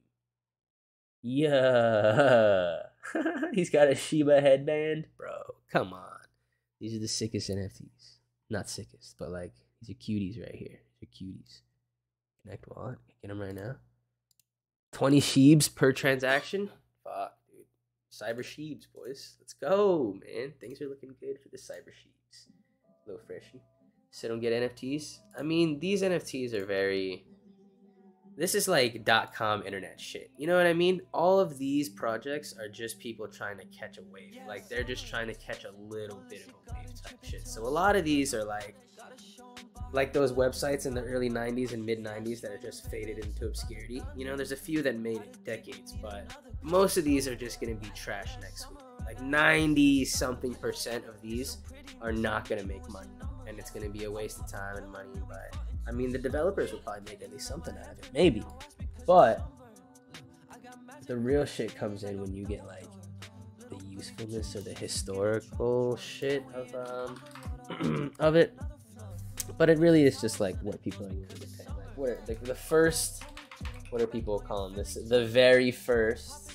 Yeah, he's got a Shiba headband, bro. Come on, these are the sickest N F Ts. Not sickest, but like these are cuties right here. These are cuties. Connect wallet. Get them right now. twenty Shibs per transaction. Fuck, dude. Cyber Shibs, boys. Let's go, man. Things are looking good for the Cyber Shibs. A little freshy. So don't get N F Ts. I mean, these N F Ts are very... This is like dot-com internet shit. You know what I mean? All of these projects are just people trying to catch a wave. Like, they're just trying to catch a little bit of a wave type shit. So a lot of these are like... Like those websites in the early nineties and mid nineties that are just faded into obscurity. You know, there's a few that made it decades, but most of these are just going to be trash next week. Like ninety something percent of these are not going to make money, and it's going to be a waste of time and money. But I mean, the developers will probably make at least something out of it, maybe. But the real shit comes in when you get like the usefulness or the historical shit of um of it. But it really is just like what people are willing to pay. Like what are, like the first, what are people calling this? The very first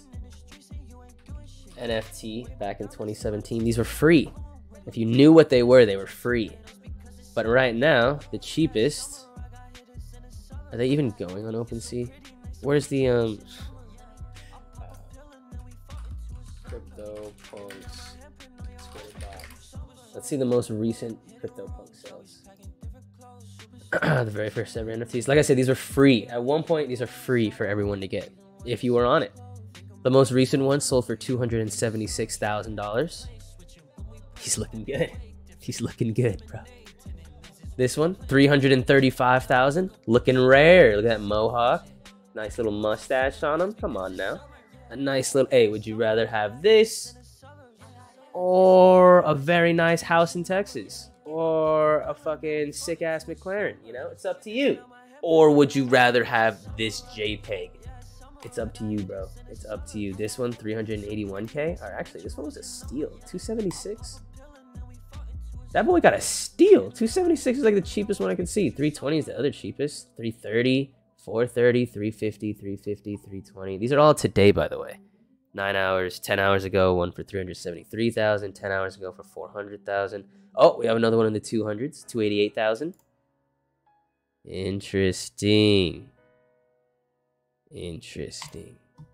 N F T back in twenty seventeen. These were free. If you knew what they were, they were free. But right now, the cheapest. Are they even going on OpenSea? Where's the um? CryptoPunks. Let's go back. Let's see the most recent CryptoPunk sales. The very first ever N F Ts. Like I said, these are free. At one point, these are free for everyone to get if you were on it. The most recent one sold for two hundred seventy-six thousand dollars. He's looking good. He's looking good, bro. This one, three hundred thirty-five thousand dollars. Looking rare. Look at that mohawk. Nice little mustache on him. Come on now. A nice little... Hey, would you rather have this or a very nice house in Texas? Or a fucking sick-ass McLaren, you know? It's up to you. Or would you rather have this JPEG? It's up to you, bro. It's up to you. This one, three hundred eighty-one K. Or actually, this one was a steal. two seventy-six. That boy got a steal. two seventy-six is like the cheapest one I can see. three twenty is the other cheapest. three thirty, four thirty, three fifty, three fifty, three twenty. These are all today, by the way. Nine hours, ten hours ago, one for three hundred seventy-three thousand. ten hours ago for four hundred thousand. Oh, we have another one in the two hundreds, two hundred eighty-eight thousand. Interesting. Interesting.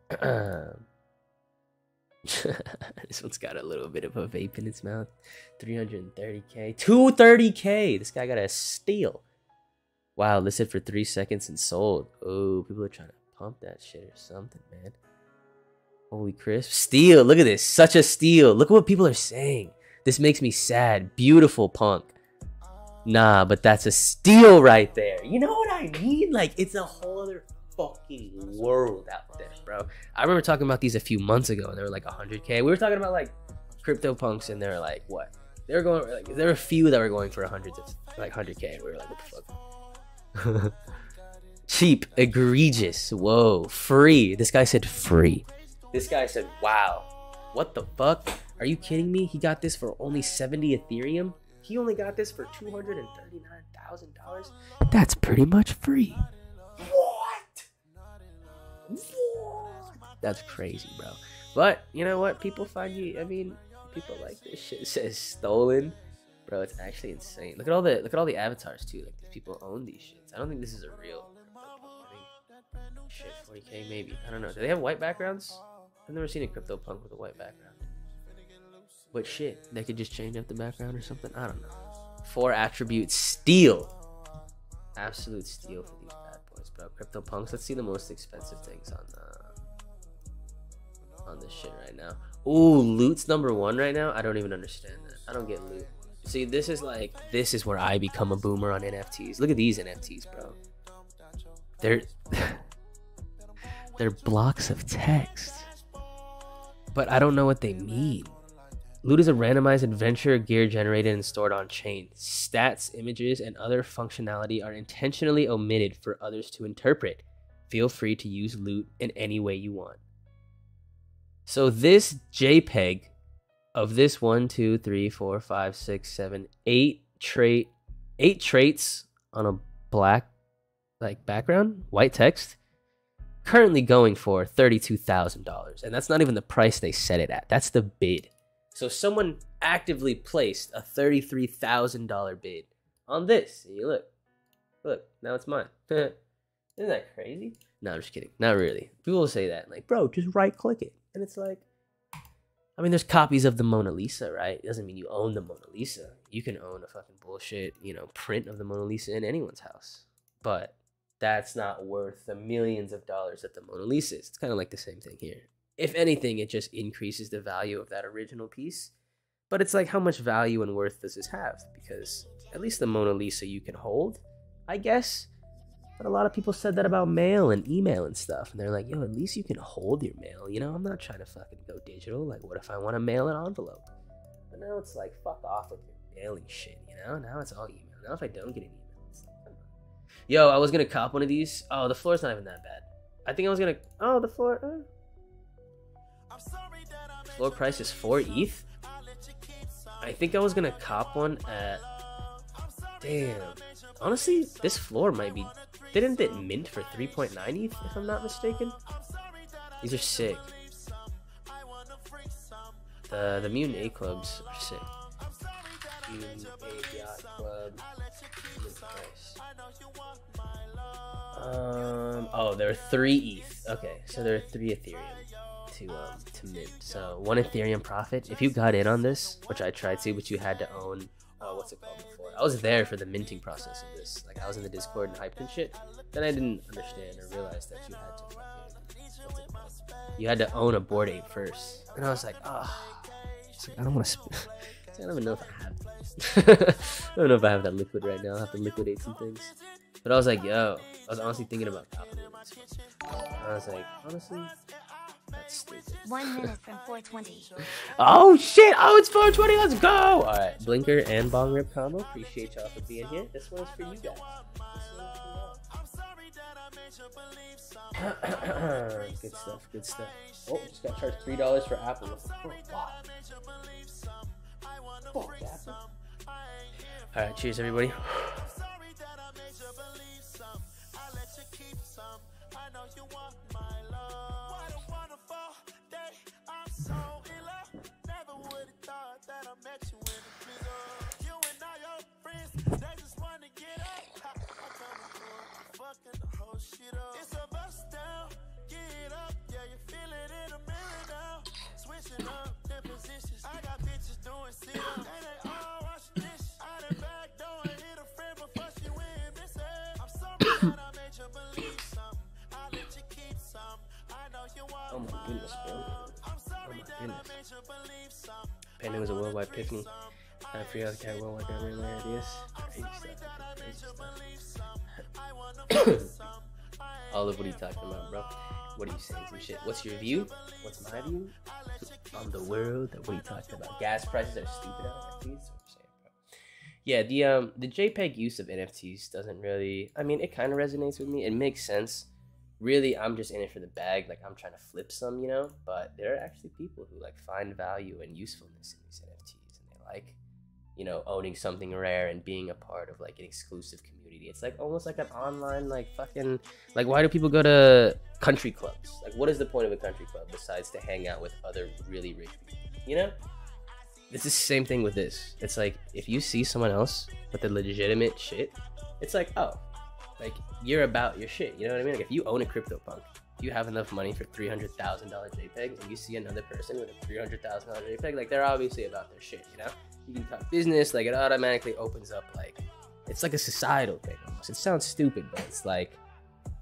This one's got a little bit of a vape in its mouth. three hundred thirty K. two hundred thirty K. This guy got a steal. Wow, listed for three seconds and sold. Oh, people are trying to pump that shit or something, man. Holy crisp. Steal. Look at this. Such a steal. Look at what people are saying. This makes me sad. Beautiful punk. Nah, but that's a steal right there. You know what I mean? Like, it's a whole other fucking world out there, bro. I remember talking about these a few months ago, and they were like one hundred K. We were talking about, like, CryptoPunks, and they're like, what? They were going, like, there were a few that were going for hundreds of, like, one hundred K. We were like, what the fuck? Cheap. Egregious. Whoa. Free. This guy said free. This guy said, wow. What the fuck? Are you kidding me? He got this for only seventy Ethereum? He only got this for two hundred thirty-nine thousand dollars? That's pretty much free. What? What? That's crazy, bro. But, you know what? People find you, I mean, people like this shit. It says stolen. Bro, it's actually insane. Look at all the look at all the avatars, too. Like, these people own these shits. I don't think this is a real... Shit, forty K maybe. I don't know. Do they have white backgrounds? I've never seen a CryptoPunk with a white background. But shit, they could just change up the background or something. I don't know. Four attributes. Steal. Absolute steal for these bad boys, bro. CryptoPunks. Let's see the most expensive things on on this shit right now. Ooh, loot's number one right now. I don't even understand that. I don't get loot. See, this is like, this is where I become a boomer on N F Ts. Look at these N F Ts, bro. They're they're blocks of text, but I don't know what they mean. Loot is a randomized adventure gear generated and stored on chain. Stats, images, and other functionality are intentionally omitted for others to interpret. Feel free to use loot in any way you want. So this JPEG of this one, two, three, four, five, six, seven, eight trait, eight traits on a black like background, white text, currently going for thirty-two thousand dollars, and that's not even the price they set it at. That's the bid. So someone actively placed a thirty-three thousand dollar bid on this. And you look, look, now it's mine. Isn't that crazy? No, I'm just kidding. Not really. People will say that, like, bro, just right click it. And it's like, I mean, there's copies of the Mona Lisa, right? It doesn't mean you own the Mona Lisa. You can own a fucking bullshit, you know, print of the Mona Lisa in anyone's house. But that's not worth the millions of dollars that the Mona Lisa is. It's kind of like the same thing here. If anything, it just increases the value of that original piece. But it's like, how much value and worth does this have? Because at least the Mona Lisa you can hold, I guess. But a lot of people said that about mail and email and stuff. And they're like, yo, at least you can hold your mail. You know, I'm not trying to fucking go digital. Like, what if I want to mail an envelope? But now it's like, fuck off with your mailing shit, you know? Now it's all email. Now if I don't get an email, it's like, come on. Yo, I was going to cop one of these. Oh, the floor's not even that bad. I think I was going to... Oh, the floor... Uh... Floor price is four E T H. I think I was going to cop one at... Damn. Honestly, this floor might be... Didn't it mint for three point nine E T H, if I'm not mistaken? These are sick. The the Mutant A clubs are sick. Mutant A Yacht Club. Nice. Um. Oh, there are three E T H. Okay, so there are three Ethereum to um to mint. So one Ethereum profit. If you got in on this, which I tried to, but you had to own. Oh, what's it called before? I was there for the minting process of this. Like, I was in the Discord and hyped and shit. Then I didn't understand or realize that you had to fucking, what's it called? You had to own a Bored Ape first. And I was like, oh, like, I don't want to. Sp- I don't even know if I have. I don't know if I have that liquid right now. I'll have to liquidate some things. But I was like, yo, I was honestly thinking about copying this. I was like, honestly. That's stupid. One minute from four twenty. Oh shit! Oh, it's four twenty. Let's go! All right, Blinker and Bong Rip combo. Appreciate y'all for being here. This one's for you guys. Good stuff. Good stuff. Oh, just got charged three dollars for Apple. Oh, wow. Oh, Apple. All right, cheers, everybody. So in love, never would have thought that I met you in the middle. You and all your friends, they just want to get up. I, I come through, fucking the whole shit up. It's a bust down, get up, yeah, you feel it in the mirror now. Switching up their positions. I got bitches doing sit up, and they all wash dishes. I done back door and hit a friend before she went missing. I'm sorry that I made you believe something. I'll let you keep some. I know you want. Oh my goodness, bro. Oh my goodness. Pending was a worldwide epiphany. I forgot the cat worldwide got really ideas. Crazy stuff. Crazy stuff. All of what are you talking about, bro? What are you saying? Some shit. What's your view? What's my view on the world? What are you talking about? Gas prices are stupid out there. That's what you're saying, bro. Yeah, the um the JPEG use of N F Ts doesn't really. I mean, it kind of resonates with me. It makes sense. Really, I'm just in it for the bag. Like, I'm trying to flip some, you know. But there are actually people who like find value and usefulness in these N F Ts, and they like, you know, owning something rare and being a part of like an exclusive community. It's like almost like an online, like fucking, like why do people go to country clubs? Like, what is the point of a country club besides to hang out with other really rich people? You know, this is the same thing with this. It's like if you see someone else with the legitimate shit, it's like, oh. Like, you're about your shit, you know what I mean? Like, if you own a CryptoPunk, if you have enough money for three hundred thousand dollars JPEG, and you see another person with a three hundred thousand dollars JPEG, like, they're obviously about their shit, you know? You can talk business, like, it automatically opens up, like, it's like a societal thing almost. It sounds stupid, but it's like,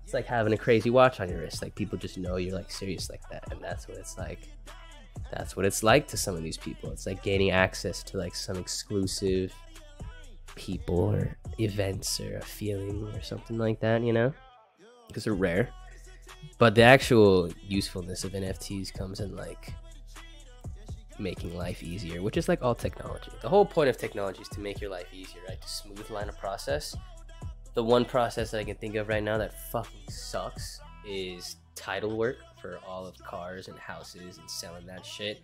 It's like having a crazy watch on your wrist. Like people just know you're like serious like that, and that's what it's like. That's what it's like to some of these people. It's like gaining access to like some exclusive people or events or a feeling or something like that, you know, because they're rare. But the actual usefulness of N F Ts comes in like making life easier, which is like all technology. The whole point of technology is to make your life easier, right? To smooth line a process. The one process that I can think of right now that fucking sucks is title work for all of cars and houses and selling that shit.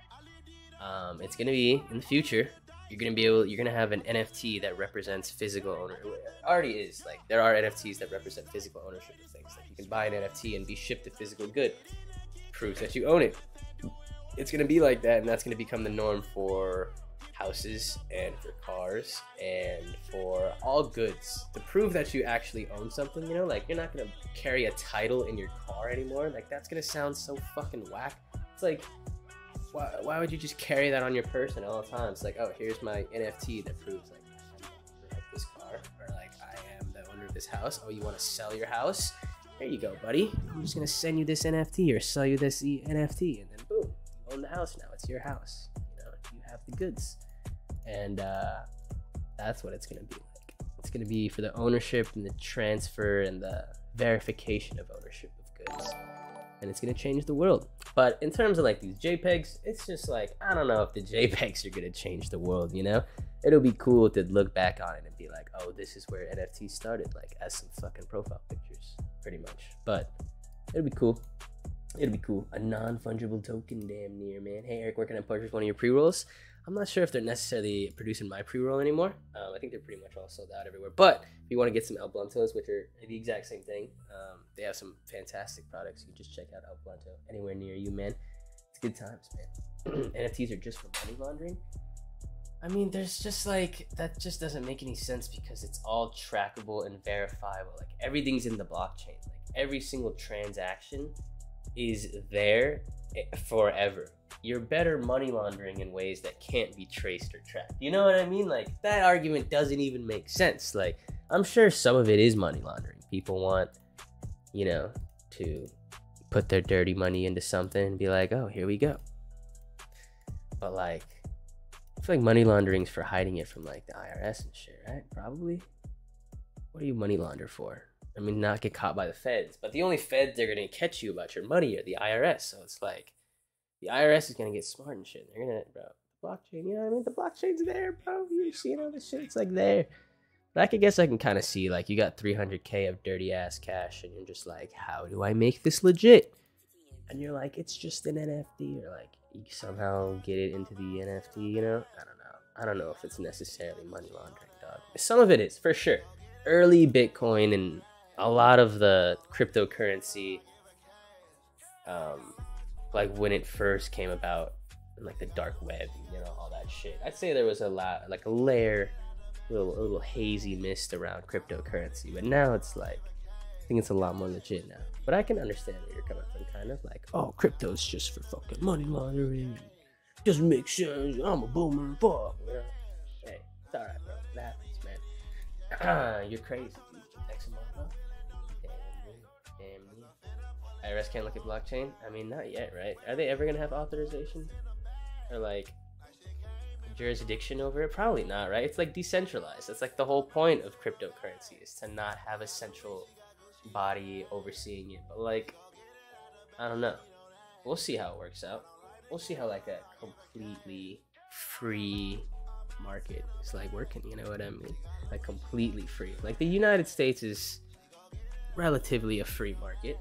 Um, it's gonna be in the future. You're gonna be able. You're gonna have an N F T that represents physical owner. It already is. Like there are N F Ts that represent physical ownership of things. Like you can buy an N F T and be shipped a physical good. Proves that you own it. It's gonna be like that, and that's gonna become the norm for houses and for cars and for all goods. To prove that you actually own something, you know, like you're not gonna carry a title in your car anymore. Like that's gonna sound so fucking whack. It's like, why, why would you just carry that on your person all the time? It's like, oh, here's my N F T that proves like I'm the owner of this car, or like I am the owner of this house. Oh, you want to sell your house? There you go, buddy. I'm just gonna send you this N F T or sell you this e- N F T, and then boom, you own the house now. It's your house. You know, you have the goods. And uh, that's what it's going to be like. It's going to be for the ownership and the transfer and the verification of ownership of goods. And it's going to change the world. But in terms of like these JPEGs, it's just like, I don't know if the JPEGs are going to change the world, you know? It'll be cool to look back on it and be like, oh, this is where N F Ts started, like as some fucking profile pictures, pretty much. But it'll be cool. It'll be cool. A non-fungible token, damn near, man. Hey, Eric, where can I purchase one of your pre-rolls? I'm not sure if they're necessarily producing my pre-roll anymore. Um, I think they're pretty much all sold out everywhere. But if you want to get some El Bluntos, which are the exact same thing, um, they have some fantastic products. You can just check out El Blunto anywhere near you, man. It's good times, man. N F Ts are just for money laundering. I mean, there's just like, that just doesn't make any sense because it's all trackable and verifiable. Like everything's in the blockchain. Like every single transaction is there forever. You're better money laundering in ways that can't be traced or tracked. You know what I mean? Like that argument doesn't even make sense. Like I'm sure some of it is money laundering. People want, you know, to put their dirty money into something and be like, oh, here we go. But like, I feel like money laundering is for hiding it from like the I R S and shit, right? Probably. What do you money launder for? I mean, not get caught by the feds, but the only feds they're gonna catch you about your money are the I R S. So it's like, the I R S is gonna get smart and shit. They're gonna, bro, the blockchain, you know what I mean? The blockchain's there, bro. You're seeing all this shit, it's like there. But I could guess I can kind of see, like, you got three hundred K of dirty ass cash, and you're just like, how do I make this legit? And you're like, it's just an N F T, or like, you somehow get it into the N F T, you know? I don't know. I don't know if it's necessarily money laundering, dog. Some of it is, for sure. Early Bitcoin and a lot of the cryptocurrency, um, like when it first came about, and like the dark web, you know, all that shit. I'd say there was a lot, like a layer, a little, a little hazy mist around cryptocurrency. But now it's like, I think it's a lot more legit now. But I can understand where you're coming from, kind of like, oh, crypto's just for fucking money laundering. Doesn't make sense. I'm a boomer. Fuck. You know? Hey, it's all right, bro. It happens, man. You're crazy, dude. Next month, huh? Damn, damn. I R S can't look at blockchain? I mean, not yet, right? Are they ever gonna have authorization? Or like jurisdiction over it? Probably not, right? It's like decentralized. That's like the whole point of cryptocurrency, is to not have a central body overseeing it. But like, I don't know. We'll see how it works out. We'll see how like a completely free market is like working, you know what I mean? Like completely free. Like the United States is relatively a free market.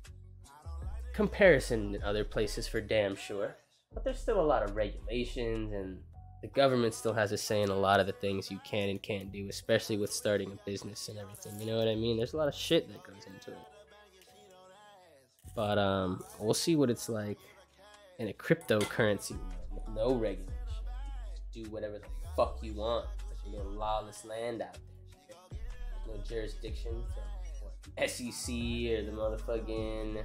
Comparison in other places for damn sure. But there's still a lot of regulations, and the government still has a say in a lot of the things you can and can't do, especially with starting a business and everything. You know what I mean? There's a lot of shit that goes into it. But um, we'll see what it's like in a cryptocurrency world with no regulation. You just do whatever the fuck you want. There's no lawless land out there. There's no jurisdiction from what, S E C or the motherfucking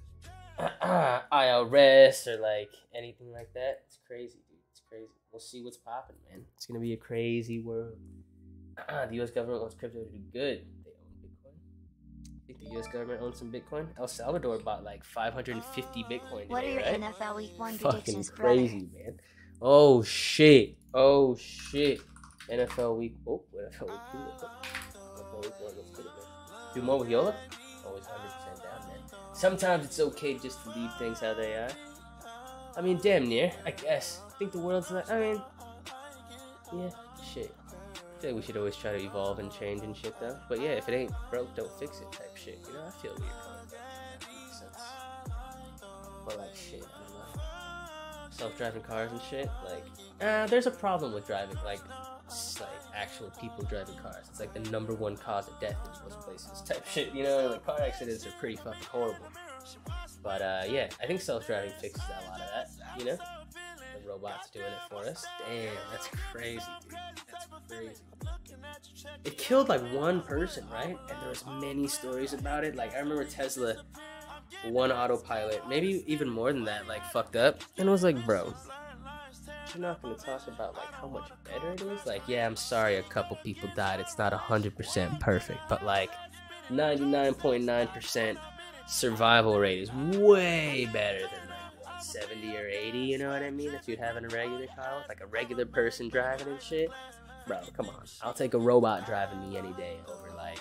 I R S or like anything like that. It's crazy, dude. It's crazy. We'll see what's popping, man. It's gonna be a crazy world. The U S government wants crypto to do good. They own Bitcoin. think the U S government owns some Bitcoin? El Salvador bought like five hundred fifty Bitcoin today, What are your right? N F L Week One Fucking predictions, crazy, brother? man. Oh shit. Oh shit. N F L week. Oh, N F L week two. N F L week one. Let's get it, man. Do more with Yola? Always one hundred percent down, man. Sometimes it's okay just to leave things how they are. I mean, damn near, I guess. I think the world's not. I mean, yeah, shit. I feel like we should always try to evolve and change and shit, though. But yeah, if it ain't broke, don't fix it type shit. You know, I feel weird coming from that. That makes sense. But like, shit, I don't know. Self-driving cars and shit, like, uh, there's a problem with driving, like, like actual people driving cars. It's like the number one cause of death in most places type shit, you know, like car accidents are pretty fucking horrible. But uh, yeah, I think self-driving fixes a lot of that, you know? The robots doing it for us. Damn, that's crazy, dude. That's crazy. It killed like one person, right? And there was many stories about it. Like I remember Tesla, one autopilot, maybe even more than that, like fucked up. And it was like, bro, you're not gonna talk about like how much better it is. Like, yeah, I'm sorry, a couple people died. It's not one hundred percent perfect, but like ninety-nine point nine percent survival rate is way better than like what, seventy or eighty. You know what I mean? If you'd have in a regular car with like a regular person driving and shit, bro, come on. I'll take a robot driving me any day over like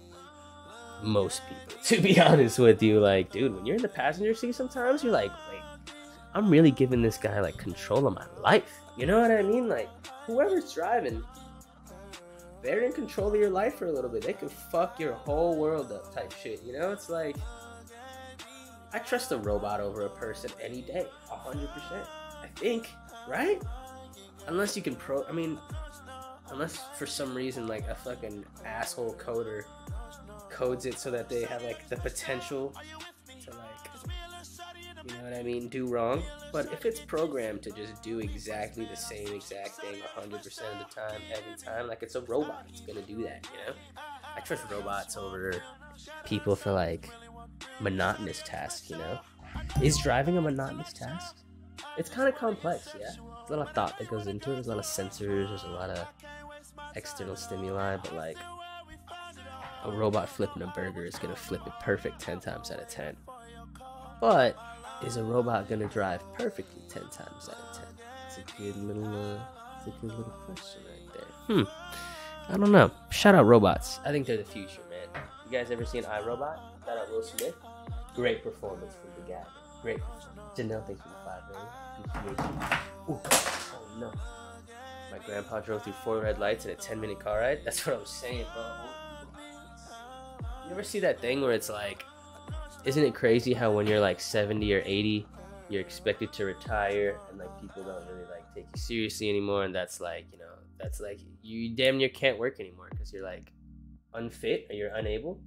most people. To be honest with you, like, dude, when you're in the passenger seat, sometimes you're like, wait, I'm really giving this guy like control of my life. You know what I mean? Like, whoever's driving, they're in control of your life for a little bit. They could fuck your whole world up type shit. You know, it's like, I trust a robot over a person any day, one hundred percent. I think, right? Unless you can pro, I mean, unless for some reason like a fucking asshole coder codes it so that they have like the potential to like, you know what I mean, do wrong. But if it's programmed to just do exactly the same exact thing one hundred percent of the time, every time, like it's a robot, it's gonna do that, you know? I trust robots over people for like monotonous tasks, you know? Is driving a monotonous task? It's kind of complex, yeah? There's a lot of thought that goes into it, there's a lot of sensors, there's a lot of external stimuli, but like a robot flipping a burger is gonna flip it perfect ten times out of ten. But is a robot gonna drive perfectly ten times out of ten? It's a good little, uh, it's a good little question right there. Hmm. I don't know. Shout out robots. I think they're the future, man. You guys ever seen iRobot? Shout out Will Smith. Great performance from the guy. Great performance. Janelle, thanks for the five, man. Ooh. Oh no. My grandpa drove through four red lights in a ten minute car ride. That's what I'm saying, bro. You ever see that thing where it's like, isn't it crazy how when you're like seventy or eighty, you're expected to retire and like people don't really like take you seriously anymore, and that's like, you know, that's like you damn near can't work anymore because you're like unfit or you're unable.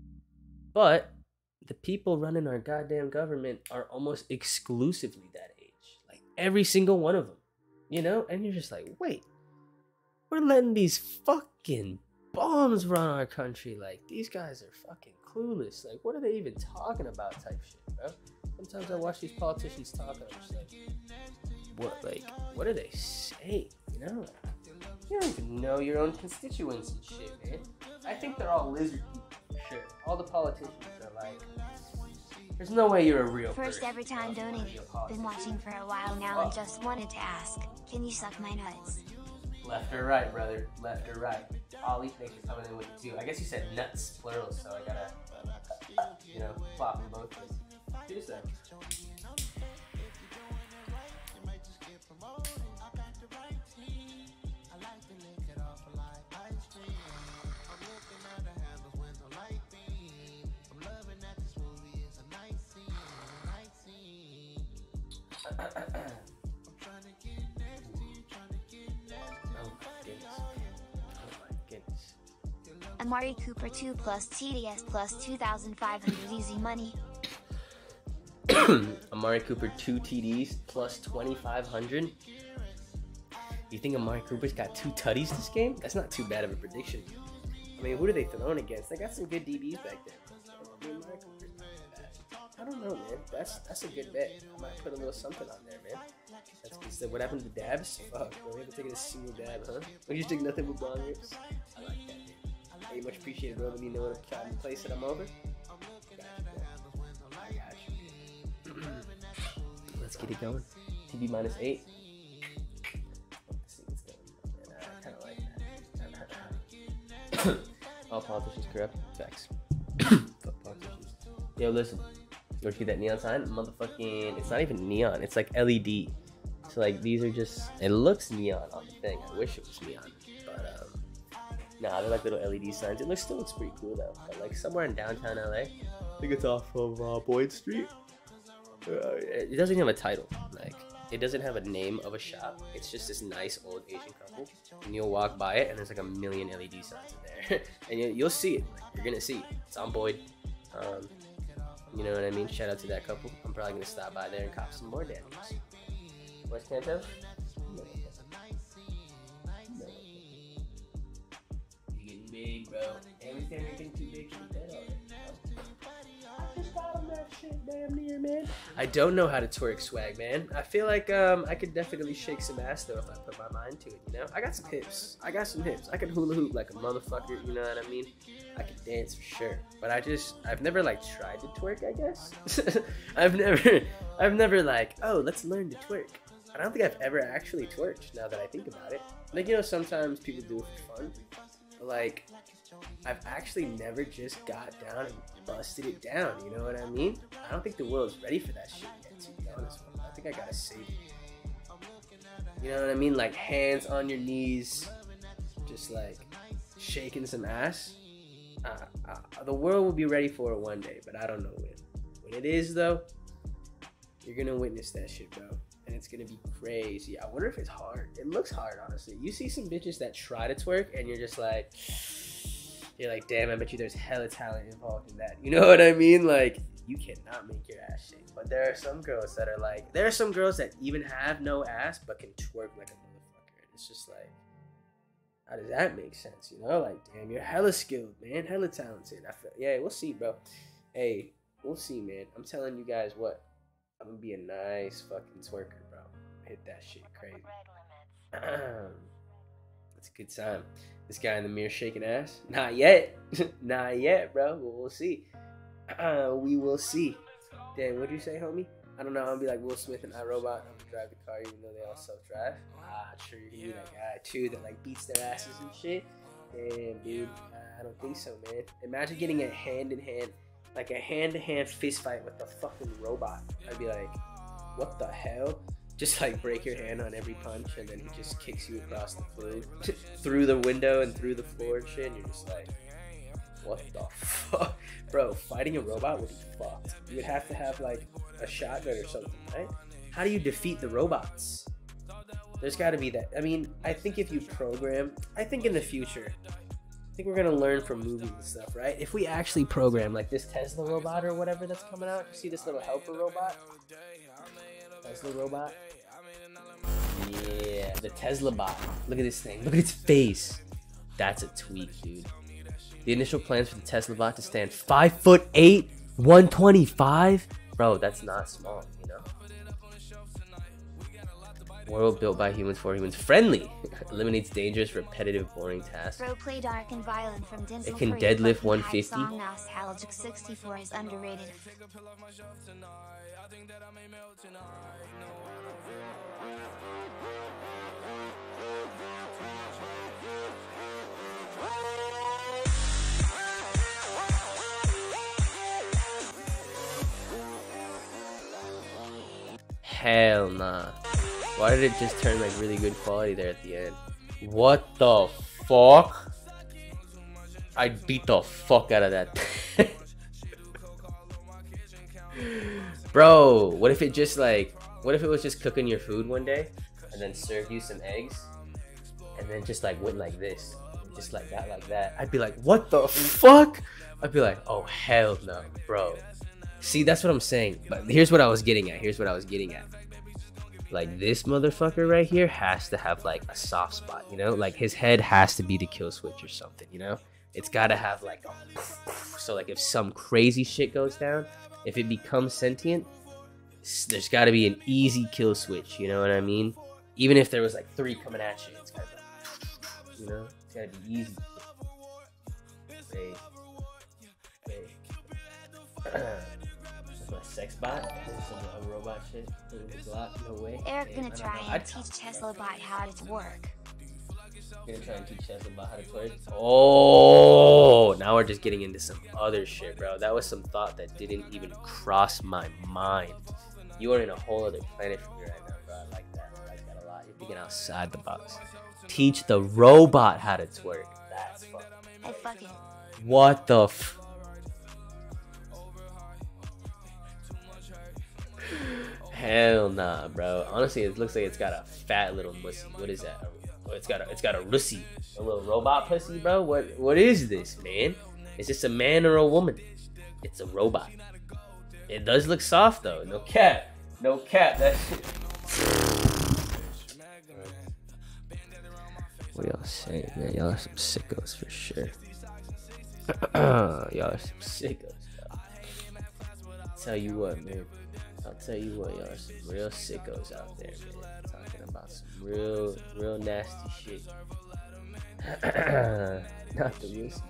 But the people running our goddamn government are almost exclusively that age, like every single one of them, you know. And you're just like, wait, we're letting these fucking bombs run our country. Like, these guys are fucking clueless. Like, what are they even talking about type shit, bro? Sometimes I watch these politicians talk and I'm just like, what, like, what are they saying, you know? You don't even know your own constituents and shit, man. I think they're all lizard people, for sure. All the politicians are like, there's no way you're a real First person. ever time donated. Been watching for a while now and just wanted to ask, can you suck my nuts? Left or right, brother? Left or right? Ollie, thanks for coming in with it too. I guess you said nuts, plural, so I gotta, uh, you know, flop them both ways. Here's that. Amari Cooper two plus T D S plus two thousand five hundred easy money. Amari Cooper two T Ds plus twenty-five hundred. You think Amari Cooper's got two tutties this game? That's not too bad of a prediction. I mean, who are they throwing against? They got some good D Bs back there. I mean, Amari Cooper's not bad. I don't know, man. That's that's a good bet. I might put a little something on there, man. That's good stuff. What happened to the dabs? Fuck, bro. We haven't taken a single dab, huh? We just take nothing but bong rips. I like that, man. Hey, much appreciated, bro. Let me know what I'm place that I'm over. get it going. T B minus eight. Let's see what's going on. Man, I kind of like that. All politicians corrupt. Facts. Fuck politicians. Yo, listen. You want to get that neon sign? Motherfucking. It's not even neon. It's like L E D. So like these are just. It looks neon on the thing. I wish it was neon, but um. Nah, they're like little L E D signs. It looks still looks pretty cool though. But like somewhere in downtown L A, I think it's off of uh, Boyd Street. Uh, it doesn't have a title. Like it doesn't have a name of a shop. It's just this nice old Asian couple, and you'll walk by it, and there's like a million L E D signs in there, and you, you'll see it. Like, you're gonna see it. It's on Boyd. Um, you know what I mean? Shout out to that couple. I'm probably gonna stop by there and cop some more daniels. Where's Canto? No. No. Big, bro. Everything getting too big for that already. I just got on that shit damn near, man. I don't know how to twerk, swag, man. I feel like um I could definitely shake some ass though if I put my mind to it, you know? I got some hips. I got some hips. I can hula hoop like a motherfucker, you know what I mean? I can dance for sure. But I just I've never like tried to twerk, I guess. I've never I've never like, oh, let's learn to twerk. I don't think I've ever actually twerked now that I think about it. Like, you know, sometimes people do it for fun. Like, I've actually never just got down and busted it down, you know what I mean? I don't think the world's ready for that shit yet, to be honest with you. I think I gotta save it. You know what I mean? Like, hands on your knees, just like shaking some ass. Uh, uh, the world will be ready for it one day, but I don't know when. When it is, though, you're gonna witness that shit, bro. And it's gonna be crazy. I wonder if it's hard. It looks hard, honestly. You see some bitches that try to twerk and you're just like, you're like, damn, I bet you there's hella talent involved in that. You know what I mean? Like, you cannot make your ass shake. But there are some girls that are like, there are some girls that even have no ass but can twerk like a motherfucker. And it's just like, how does that make sense? You know, like, damn, you're hella skilled, man, hella talented. I feel, yeah, we'll see, bro. Hey, we'll see, man. I'm telling you guys what. I'm gonna be a nice fucking twerker, bro. Hit that shit crazy. That's a good time. This guy in the mirror shaking ass? Not yet. Not yet, bro. But we'll see. Uh, we will see. Damn, what'd you say, homie? I don't know. I'm gonna be like Will Smith and iRobot. I'm gonna drive the car even though they all self-drive. Ah, sure you're gonna be that guy too that like beats their asses and shit. Damn, dude. Uh, I don't think so, man. Imagine getting a hand-in-hand like a hand-to-hand fist fight with the fucking robot. I'd be like, what the hell? Just like break your hand on every punch and then he just kicks you across the floor through the window and through the floor and shit, and you're just like, what the fuck? Bro, fighting a robot would be fucked. You would have to have like a shotgun or something, right? How do you defeat the robots? There's gotta be that. I mean, I think if you program, I think in the future, I think we're gonna learn from movies and stuff, right? If we actually program like this Tesla robot or whatever that's coming out, you see this little helper robot? Tesla robot? Yeah, the Tesla bot. Look at this thing. Look at its face. That's a tweak, dude. The initial plans for the Tesla bot to stand five foot eight, one twenty-five. Bro, that's not small, you know? World built by humans for humans. Friendly. Eliminates dangerous, repetitive, boring tasks. Bro, play dark and violent from It can deadlift one fifty. Nostalgic sixty-four is underrated. Hell nah. Why did it just turn like really good quality there at the end? What the fuck? I beat the fuck out of that. Bro, what if it just like, what if it was just cooking your food one day and then served you some eggs and then just like went like this, just like that, like that? I'd be like, what the fuck? I'd be like, oh hell no, bro. See, that's what I'm saying. But here's what I was getting at. Here's what I was getting at. Like this motherfucker right here has to have like a soft spot, you know? Like his head has to be the kill switch or something, you know? It's gotta have like a... So like if some crazy shit goes down, if it becomes sentient, there's gotta be an easy kill switch, you know what I mean? Even if there was like three coming at you, it's gotta be, you know? It's gotta be easy. Wait. Wait. That's my sex bot, some uh, robot shit. No way. Eric Man, gonna try I and teach Tesla bot how to work. Gonna try and teach Tesla about how to twerk. Oh, now we're just getting into some other shit, bro. That was some thought that didn't even cross my mind. You are in a whole other planet from me right now, bro. I like that. I like that a lot. You're thinking outside the box. Teach the robot how to twerk. That's fucking. Hey, fuck it. What the f? Hell nah, bro. Honestly, it looks like it's got a fat little pussy. What is that? Oh, it's got a it's got a russy, a little robot pussy, bro. What what is this, man? Is this a man or a woman? It's a robot. It does look soft though. No cap, no cap. That shit. What y'all saying, man? Y'all are some sickos for sure. Y'all are some sickos. Dog. Tell you what, man. I'll tell you what, y'all are some real sickos out there, man. Talking about some real, real nasty shit. Not the music.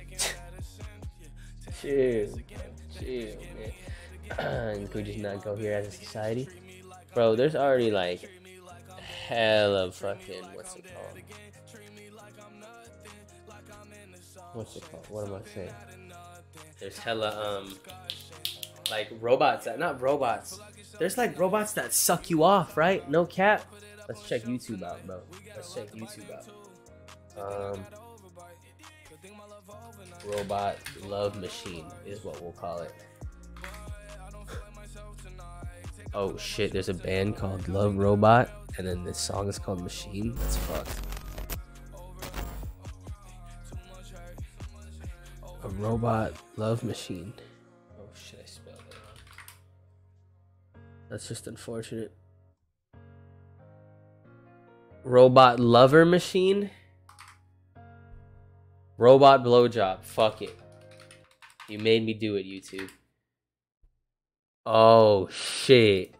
Chill, chill, man. Could we just not go here as a society? Bro, there's already like hella fucking, what's it called? What's it called? What am I saying? There's hella, um, like robots that, not robots. There's like robots that suck you off, right? No cap. Let's check YouTube out, bro. Let's check YouTube out. Um, robot love machine is what we'll call it. Oh shit, there's a band called Love Robot, and then this song is called Machine. That's fucked. A robot love machine. Oh shit, I spelled it wrong. That's just unfortunate. Robot lover machine. Robot blowjob. Fuck it. You made me do it, YouTube. Oh shit.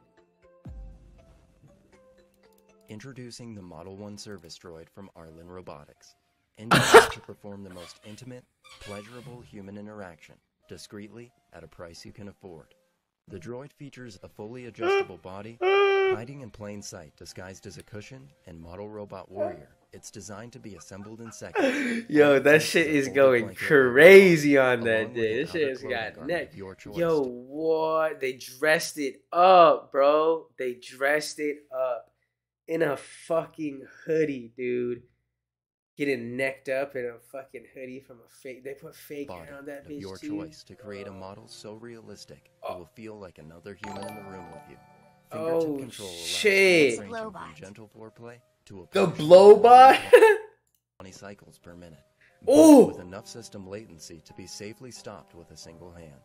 Introducing the Model one service droid from Arlen Robotics. Engineered to perform the most intimate, pleasurable human interaction, discreetly at a price you can afford. The droid features a fully adjustable body, hiding in plain sight disguised as a cushion and model robot warrior. It's designed to be assembled in seconds. Yo, that shit is going crazy on that day. This shit has got neck. Yo, what? They dressed it up, bro. They dressed it up in a fucking hoodie, dude. Getting necked up in a fucking hoodie from a fake. They put fake hair on that bitch. Your too. choice to create a model so realistic oh. it will feel like another human in the room with you. Fingertip oh control shit! From gentle foreplay to a the blowbot. twenty cycles per minute. Oh! With enough system latency to be safely stopped with a single hand.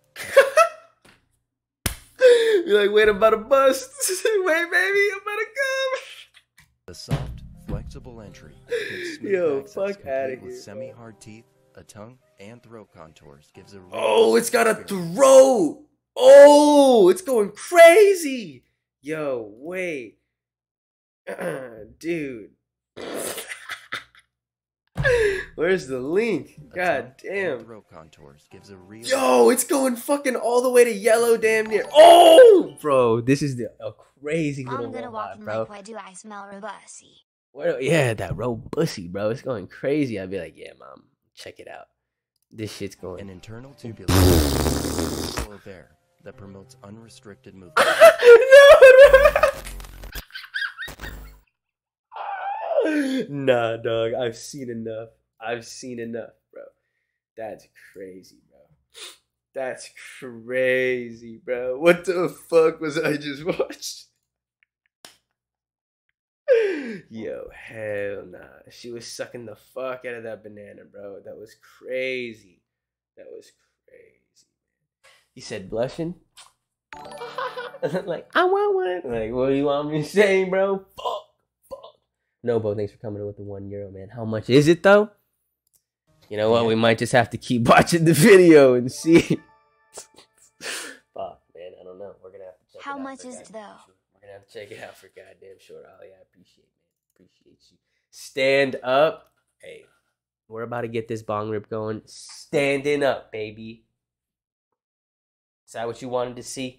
You're like, wait, I'm about to bust. Wait, baby, I'm about to come. The soft, flexible entry gives smooth Yo, access fuck complete outta with here, semi-hard teeth, a tongue, and throat contours. Gives a oh, it's got a throat. Oh, it's going crazy. Yo, wait. Dude. Where's the link? God damn. Throat contours gives a real Yo, it's going fucking all the way to yellow damn near. Oh, bro, this is the a crazy little I'm gonna robot, walk in bro. like, why do I smell robusty? Well, yeah, that robussy, bro. It's going crazy. I'd be like, yeah, mom, check it out. This shit's going. An internal tubular flow of air that promotes unrestricted movement. no, no. Nah, dog. I've seen enough. I've seen enough, bro. That's crazy, bro. That's crazy, bro. What the fuck was I just watching? Yo, hell nah. She was sucking the fuck out of that banana, bro. That was crazy. That was crazy. He said blushing. Like, I want one. Like, what do you want me to say, bro? Fuck. Fuck. Nobo, thanks for coming in with the one euro, man. How much is it, though? You know what? We might just have to keep watching the video and see. Fuck, man. I don't know. We're going to have to check How it out. How much is it, though? We're going to have to check it out for goddamn sure. Ollie, I appreciate it, man. Appreciate you. Stand up. Hey, we're about to get this bong rip going. Standing up, baby. Sound that what you wanted to see?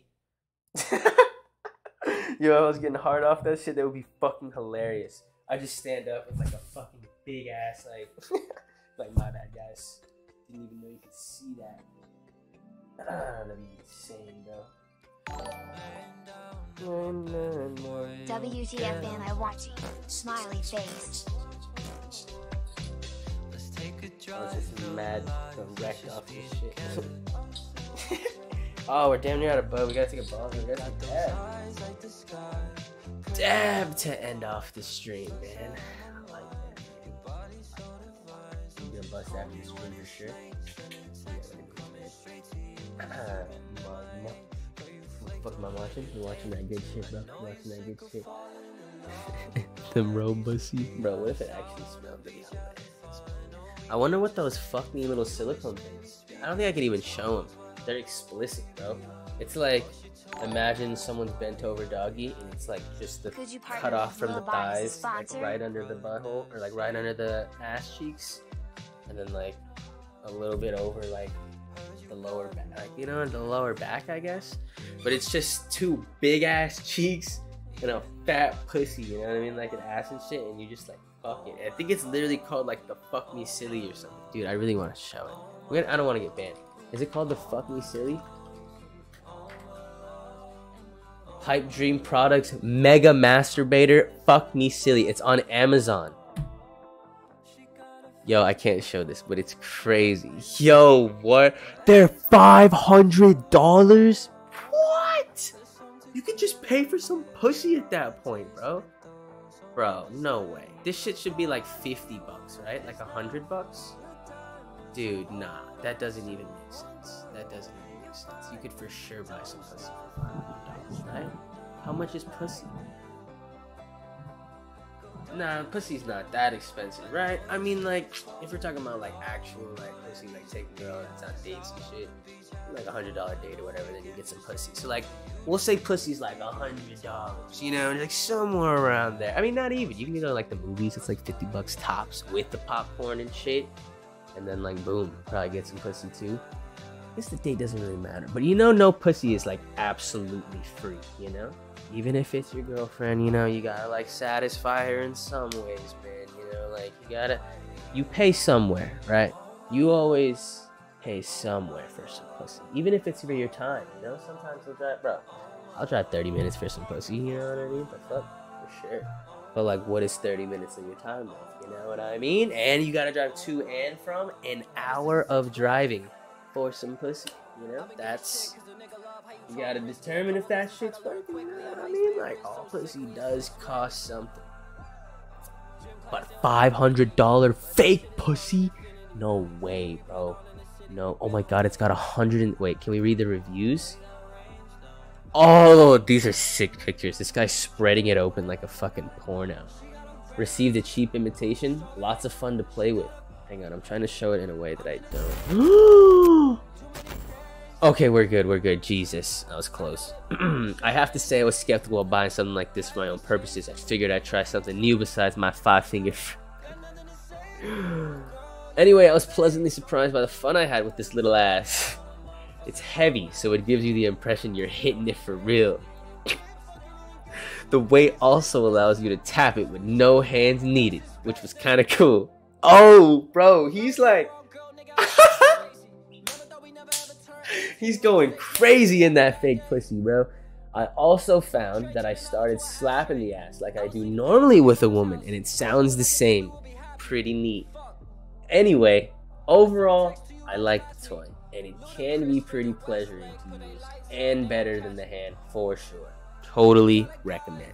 Yo, I was getting hard off that shit. That would be fucking hilarious. I just stand up with like a fucking big ass, like, like my bad, guys. Didn't even know you could see that. That'd be insane, bro. W T F am I watching? Smiley face. I was just mad wrecked off this shit. Oh, we're damn near out of boat. We gotta take a bomb. We gotta take a dab. Dab to end off the stream, man. I like that. I'm gonna bust after the stream for sure. Yeah, what the fuck am I watching? I'm watching that good shit, bro. I'm watching that good shit. Them robussy. Bro, what if it actually smelled good? I wonder what those fuck me little silicone things. I don't think I could even show them. They're explicit, bro. It's like, imagine someone's bent over doggy and it's like just the cut off from the thighs, like right under the butthole, or like right under the ass cheeks, and then like a little bit over like the lower back, like, you know, the lower back, I guess. But it's just two big ass cheeks and a fat pussy, you know what I mean, like an ass and shit, and you just like fuck it. I think it's literally called like the fuck me silly or something. Dude, I really want to show it. We're gonna, I don't want to get banned. Is it called the fuck me silly? Pipe Dream Products Mega Masturbator Fuck Me Silly. It's on Amazon. Yo, I can't show this, but it's crazy. Yo, what? They're five hundred dollars? What? You could just pay for some pussy at that point, bro. Bro, no way. This shit should be like fifty bucks, right? Like a hundred bucks? Dude, nah. That doesn't even make sense. That doesn't even make sense. You could for sure buy some pussy for five hundred dollars, right? How much is pussy? Nah, pussy's not that expensive, right? I mean, like, if we're talking about, like, actual, like, pussy, like, taking girls on dates and shit, like, a hundred dollar date or whatever, then you get some pussy. So, like, we'll say pussy's, like, a hundred dollars, you know, like, somewhere around there. I mean, not even. You can go to, like, the movies, it's, like, fifty bucks tops with the popcorn and shit. And then, like, boom, probably get some pussy, too. I guess the date doesn't really matter. But, you know, no pussy is, like, absolutely free, you know? Even if it's your girlfriend, you know, you gotta, like, satisfy her in some ways, man. You know, like, you gotta, you pay somewhere, right? You always pay somewhere for some pussy. Even if it's for your time, you know? Sometimes I'll drive, bro, I'll drive thirty minutes for some pussy, you know what I mean? The fuck? For sure. But, like, what is thirty minutes of your time, though? You know what I mean? And you gotta drive to and from an hour of driving for some pussy, you know? That's... You gotta determine if that shit's worth it, you know what I mean? Like, all pussy does cost something. But five hundred dollar fake pussy? No way, bro. No. Oh my god, it's got a hundred and... Wait, can we read the reviews? Oh, these are sick pictures. This guy's spreading it open like a fucking porno. Received a cheap imitation. Lots of fun to play with. Hang on, I'm trying to show it in a way that I don't. Okay, we're good, we're good. Jesus, that was close. I have to say I was skeptical of buying something like this for my own purposes. I figured I'd try something new besides my five finger. Anyway, I was pleasantly surprised by the fun I had with this little ass. It's heavy, so it gives you the impression you're hitting it for real. The weight also allows you to tap it with no hands needed, which was kind of cool. Oh, bro, he's like... He's going crazy in that fake pussy, bro. I also found that I started slapping the ass like I do normally with a woman, and it sounds the same. Pretty neat. Anyway, overall, I like the toy, and it can be pretty pleasuring to use, and better than the hand for sure. Totally recommend.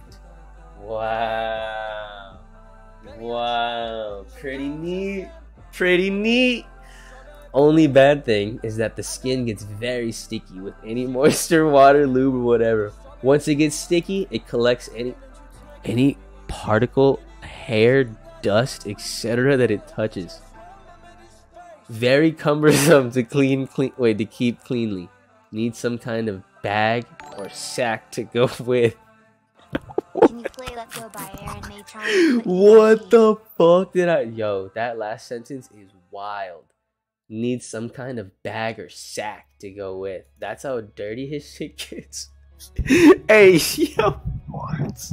Wow. Wow. Pretty neat. Pretty neat. Only bad thing is that the skin gets very sticky with any moisture, water, lube, or whatever. Once it gets sticky, it collects any any particle, hair, dust, et cetera that it touches. Very cumbersome to clean, clean, wait, to keep cleanly. Need some kind of bag or sack to go with. Can you play Let Go by Aaron Matron? What the fuck did I... Yo, that last sentence is wild. needs some kind of bag or sack to go with. That's how dirty his shit gets. Hey, yo, what?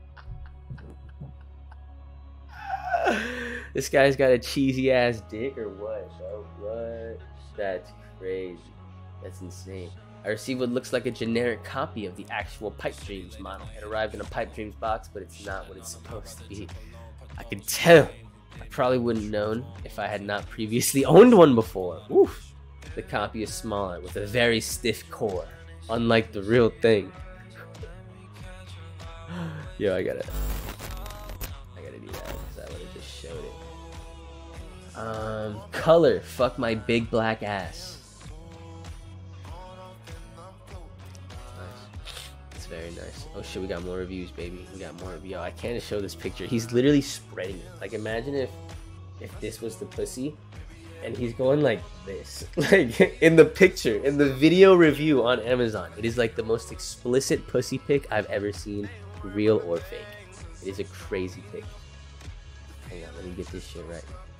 This guy's got a cheesy ass dick or what, bro? What? That's crazy. That's insane. I received what looks like a generic copy of the actual Pipe Dreams model. It arrived in a Pipe Dreams box, but it's not what it's supposed to be. I can tell. I probably wouldn't known if I had not previously owned one before. Oof. The copy is smaller with a very stiff core, unlike the real thing. Yo, I gotta, I gotta do that because I would have just showed it. Um, color. Fuck my big black ass. Very nice. Oh shit, we got more reviews, baby. We got more reviews. Yo, I can't show this picture. He's literally spreading it. Like, imagine if if this was the pussy and he's going like this. Like, in the picture, in the video review on Amazon, it is like the most explicit pussy pic I've ever seen, real or fake. It is a crazy pic. Hang on, let me get this shit right.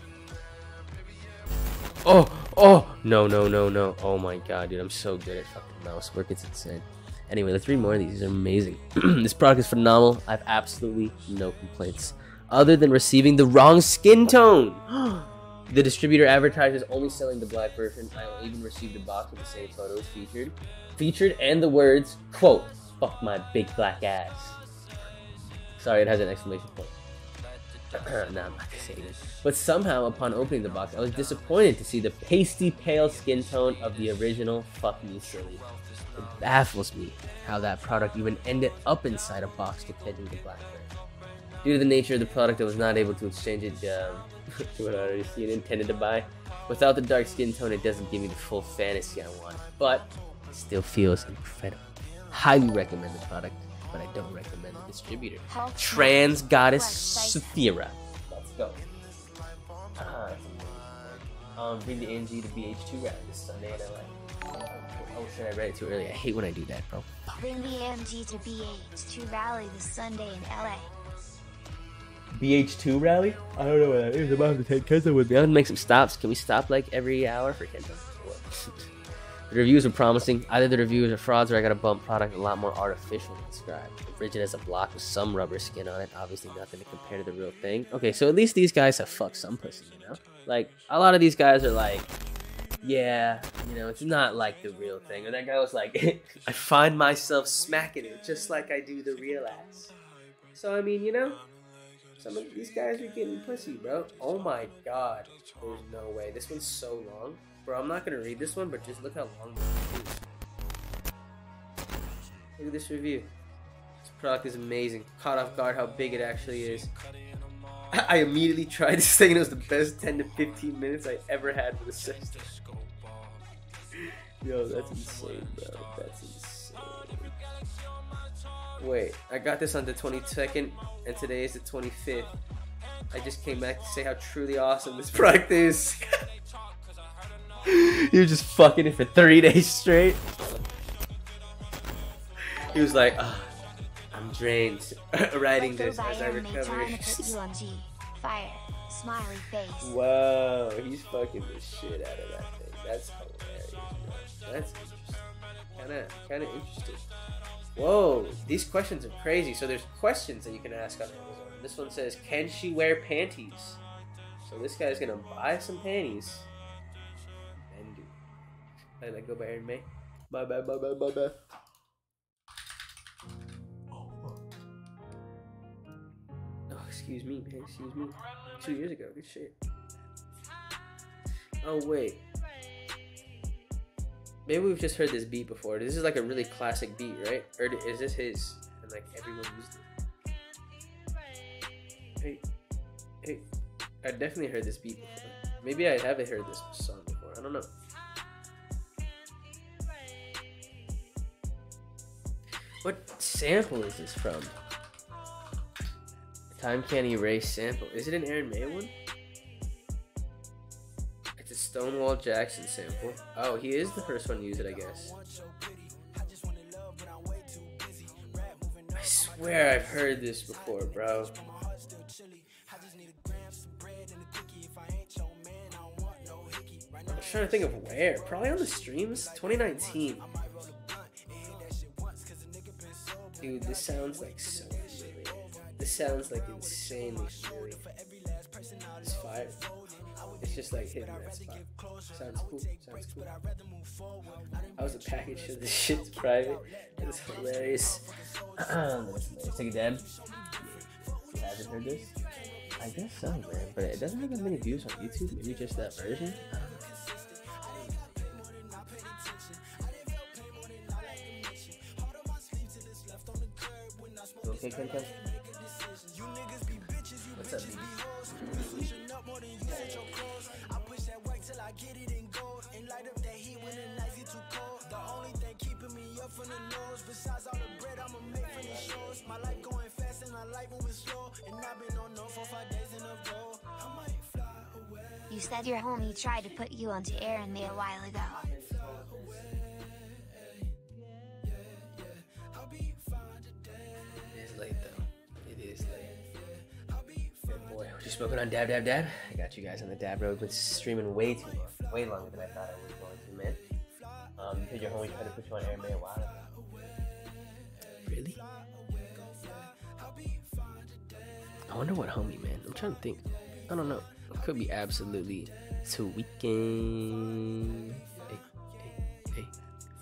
Oh, oh, no, no, no, no. Oh my god, dude, I'm so good at fucking mouse work. It's insane. Anyway, let's read more of these. These are amazing. This product is phenomenal. I have absolutely no complaints, other than receiving the wrong skin tone. The distributor advertises only selling the black version. I even received a box with the same photos featured, featured, and the words, quote, "Fuck my big black ass." Sorry, it has an exclamation point. Nah, I'm not gonna say this. But somehow, upon opening the box, I was disappointed to see the pasty pale skin tone of the original. Fuck me silly. It baffles me how that product even ended up inside a box depicting the black version. Due to the nature of the product, I was not able to exchange it um, to what I already seen intended to buy. Without the dark skin tone, it doesn't give me the full fantasy I want, but it still feels incredible. Highly recommend the product, but I don't recommend the distributor. Trans Goddess Saphira. Let's go. Uh, um, bring the A M G to B H two rally this Sunday in L A. Oh shit, I read it too early. I hate when I do that, bro. Bring the A M G to B H two rally this Sunday in L A. B H two rally? I don't know what that is. I'm about to take Kenta with me. I'm gonna make some stops. Can we stop like every hour for Kenta? The reviews are promising. Either the reviews are frauds or I got a bump product a lot more artificial than described. Rigid as a block with some rubber skin on it. Obviously nothing to compare to the real thing. Okay, so at least these guys have fucked some pussy, you know? Like, a lot of these guys are like, yeah, you know, it's not like the real thing. Or that guy was like, I find myself smacking it just like I do the real ass. So, I mean, you know, some of these guys are getting pussy, bro. Oh my god. There's no way. This one's so long. Bro, I'm not going to read this one, but just look how long this is. Look at this review. This product is amazing. Caught off guard how big it actually is. I immediately tried this thing and it was the best ten to fifteen minutes I ever had with a sex toy. Yo, that's insane, bro. That's insane. Wait, I got this on the twenty-second and today is the twenty-fifth. I just came back to say how truly awesome this product is. He was just fucking it for three days straight. He was like, oh, I'm drained writing this as I recover. Fire, smiley face. Wow, he's fucking the shit out of that thing. That's hilarious, bro. That's interesting. Kinda, kinda interesting. Whoa, these questions are crazy. So there's questions that you can ask on Amazon. This one says, can she wear panties? So this guy's gonna buy some panties. And do. I let go by Aaron May. Bye bye, bye bye, bye bye. Excuse me, man. Excuse me. Two years ago. Good shit. Oh, wait. Maybe we've just heard this beat before. This is like a really classic beat, right? Or is this his? And like everyone used it. Hey. Hey. I definitely heard this beat before. Maybe I haven't heard this song before. I don't know. What sample is this from? Time Can't Erase sample. Is it an Aaron May one? It's a Stonewall Jackson sample. Oh, he is the first one to use it, I guess. I swear I've heard this before, bro. I'm trying to think of where. Probably on the streams. twenty nineteen. Dude, this sounds like so familiar. This sounds like insanely familiar. It's fire. It's just like hitting that spot. Sounds cool. Sounds cool. I was a package so this shit's private. It's hilarious. Let's take a dab. You haven't heard this? I guess so, man. But it doesn't have that many views on YouTube. Maybe just that version. Okay, come, come. What's up, baby? You said your homie tried to put you onto air and me a while ago. It is late though. It is late. Good boy. We're just smoking on Dab Dab Dab. I got you guys on the Dab Road. Been streaming way too long. Way longer than I thought I was going to, man. Um, you said your homie tried to put you on air man a while ago. Really? I wonder what homie, man. I'm trying to think. I don't know. It could be absolutely tweaking. Hey, hey, hey.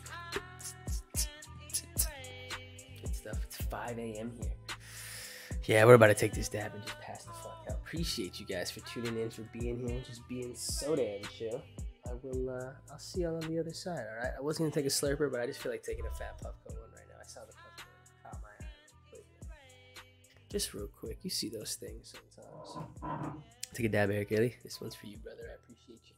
Good stuff. It's five A M here. Yeah, we're about to take this dab and just pass the fuck out. Appreciate you guys for tuning in, for being here, just being so damn chill. I will, uh, I'll see y'all on the other side, alright? I was gonna take a slurper, but I just feel like taking a fat Puffco one right now. I saw the Puffco caught my eye real quick. Just real quick, you see those things sometimes. Take a dab, Erick. This one's for you, brother. I appreciate you.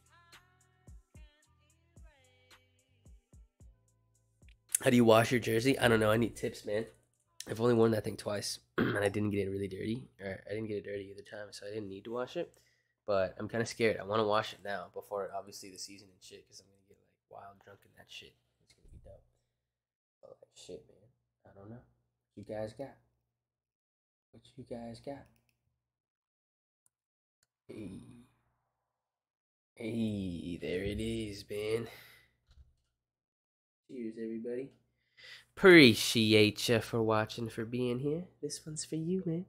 How do you wash your jersey? I don't know. I need tips, man. I've only worn that thing twice, and I didn't get it really dirty. Or I didn't get it dirty either time, so I didn't need to wash it. But I'm kind of scared. I want to wash it now before, obviously, the season and shit, because I'm going to get, like, wild drunk in that shit. It's going to be dope. Oh, that shit, man. I don't know. What you guys got? What you guys got? Hey. Hey, there it is, man. Cheers, everybody. Appreciate you for watching, for being here. This one's for you, man.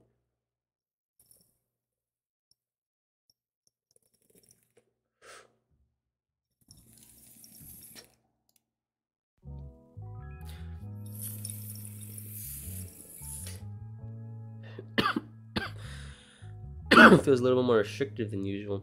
It feels a little bit more restrictive than usual.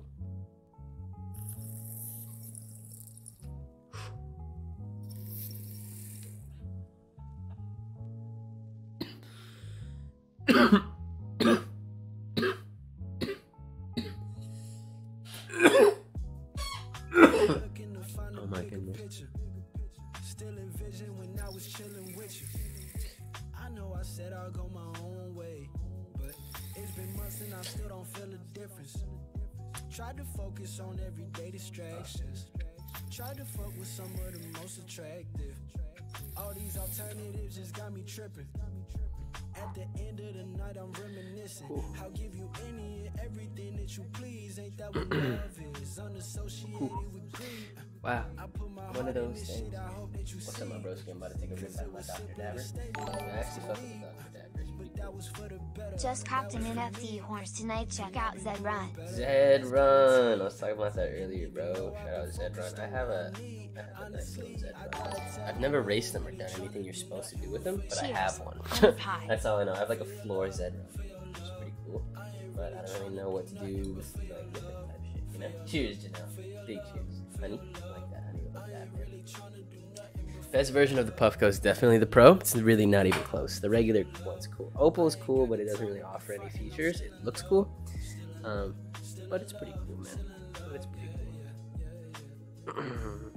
Oh my goodness. Still envision when I was chilling with you. I know I said I'll go my own way, but it's been months and I still don't feel a difference. Tried to focus on everyday distractions. Tried to fuck with some of the most attractive. All these alternatives just got me tripping. At the end of the night, I'm reminiscing. Ooh. I'll give you any and everything that you please. Ain't that what love is? Unassociated Ooh. With greed. Wow. One of those things. What's up, my broski? I'm about to take a rip out of my Doctor Dabber. I actually fuck with the Doctor Dabber. Just copped an N F T horns tonight. Check out Zed Run. Zed Run. I was talking about that earlier, bro. Shout out Zed Run. I have a, I have a nice little Zed Run. I've never raced them or done anything you're supposed to do with them, but Cheers. I have one. That's all I know. I have like a floor Zed Run, which is pretty cool. But I don't really know what to do with, like, with it type shit, you know? Cheers, Janelle. Big cheers. Honey, I like that, honey. I like that, man. Best version of the Puffco is definitely the Pro. It's really not even close. The regular one's cool. Opal is cool, but it doesn't really offer any features. It looks cool, um, but it's pretty cool, man. But it's pretty cool.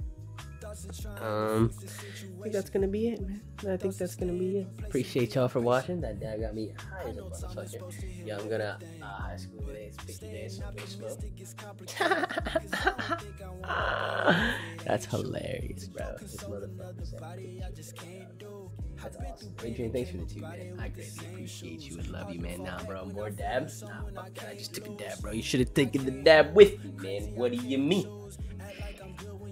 um, I think that's gonna be it, man. I think that's gonna be it. Appreciate y'all for watching. That dad got me high as a motherfucker. Yeah, I'm gonna uh, high school days, picky days, smoke. That's hilarious, bro. This motherfucker said, that's awesome. Adrian, thanks for the two, man. I greatly appreciate you and love you, man. Nah, bro, more dabs? Nah, fuck that. I just took a dab, bro. You should have taken the dab with me, man. What do you mean?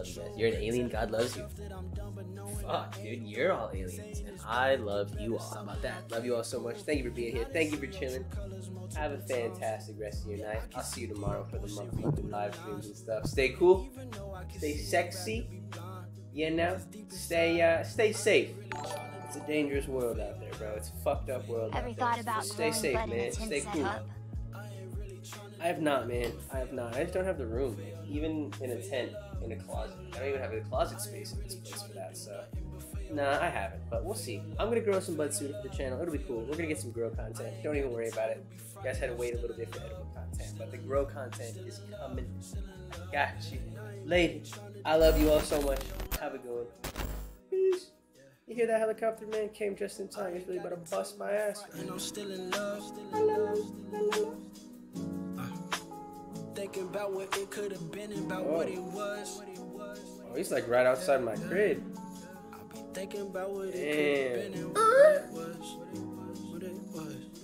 love you guys. You're an alien. God loves you. Fuck, dude, you're all aliens, and I love you all. How about that? Love you all so much. Thank you for being here. Thank you for chilling. Have a fantastic rest of your night. I'll see you tomorrow for the motherfucking live streams and stuff. Stay cool. Stay sexy. Yeah, now. Stay, uh, stay safe. It's a dangerous world out there, bro. It's a fucked up world. Ever out thought there. about So stay safe, blowing blood in man. a tent Stay cool. setup? I have not, man. I have not. I just don't have the room. Even in a tent, in a closet. I don't even have a closet space in this place for that, so. Nah, I haven't, but we'll see. I'm gonna grow some bud soon for the channel. It'll be cool. We're gonna get some grow content. Don't even worry about it. You guys had to wait a little bit for edible content, but the grow content is coming. Got you. Ladies, I love you all so much. Have a good one. Peace. You hear that helicopter, man? Came just in time. He's really about to bust my ass. And I'm still in love, still in Hello. love. Hello. Thinking about what it could have been, about Whoa. what it was. Oh, he's like right outside my crib. Thinking about what it Damn. could have been and what it was. What it was. What it was.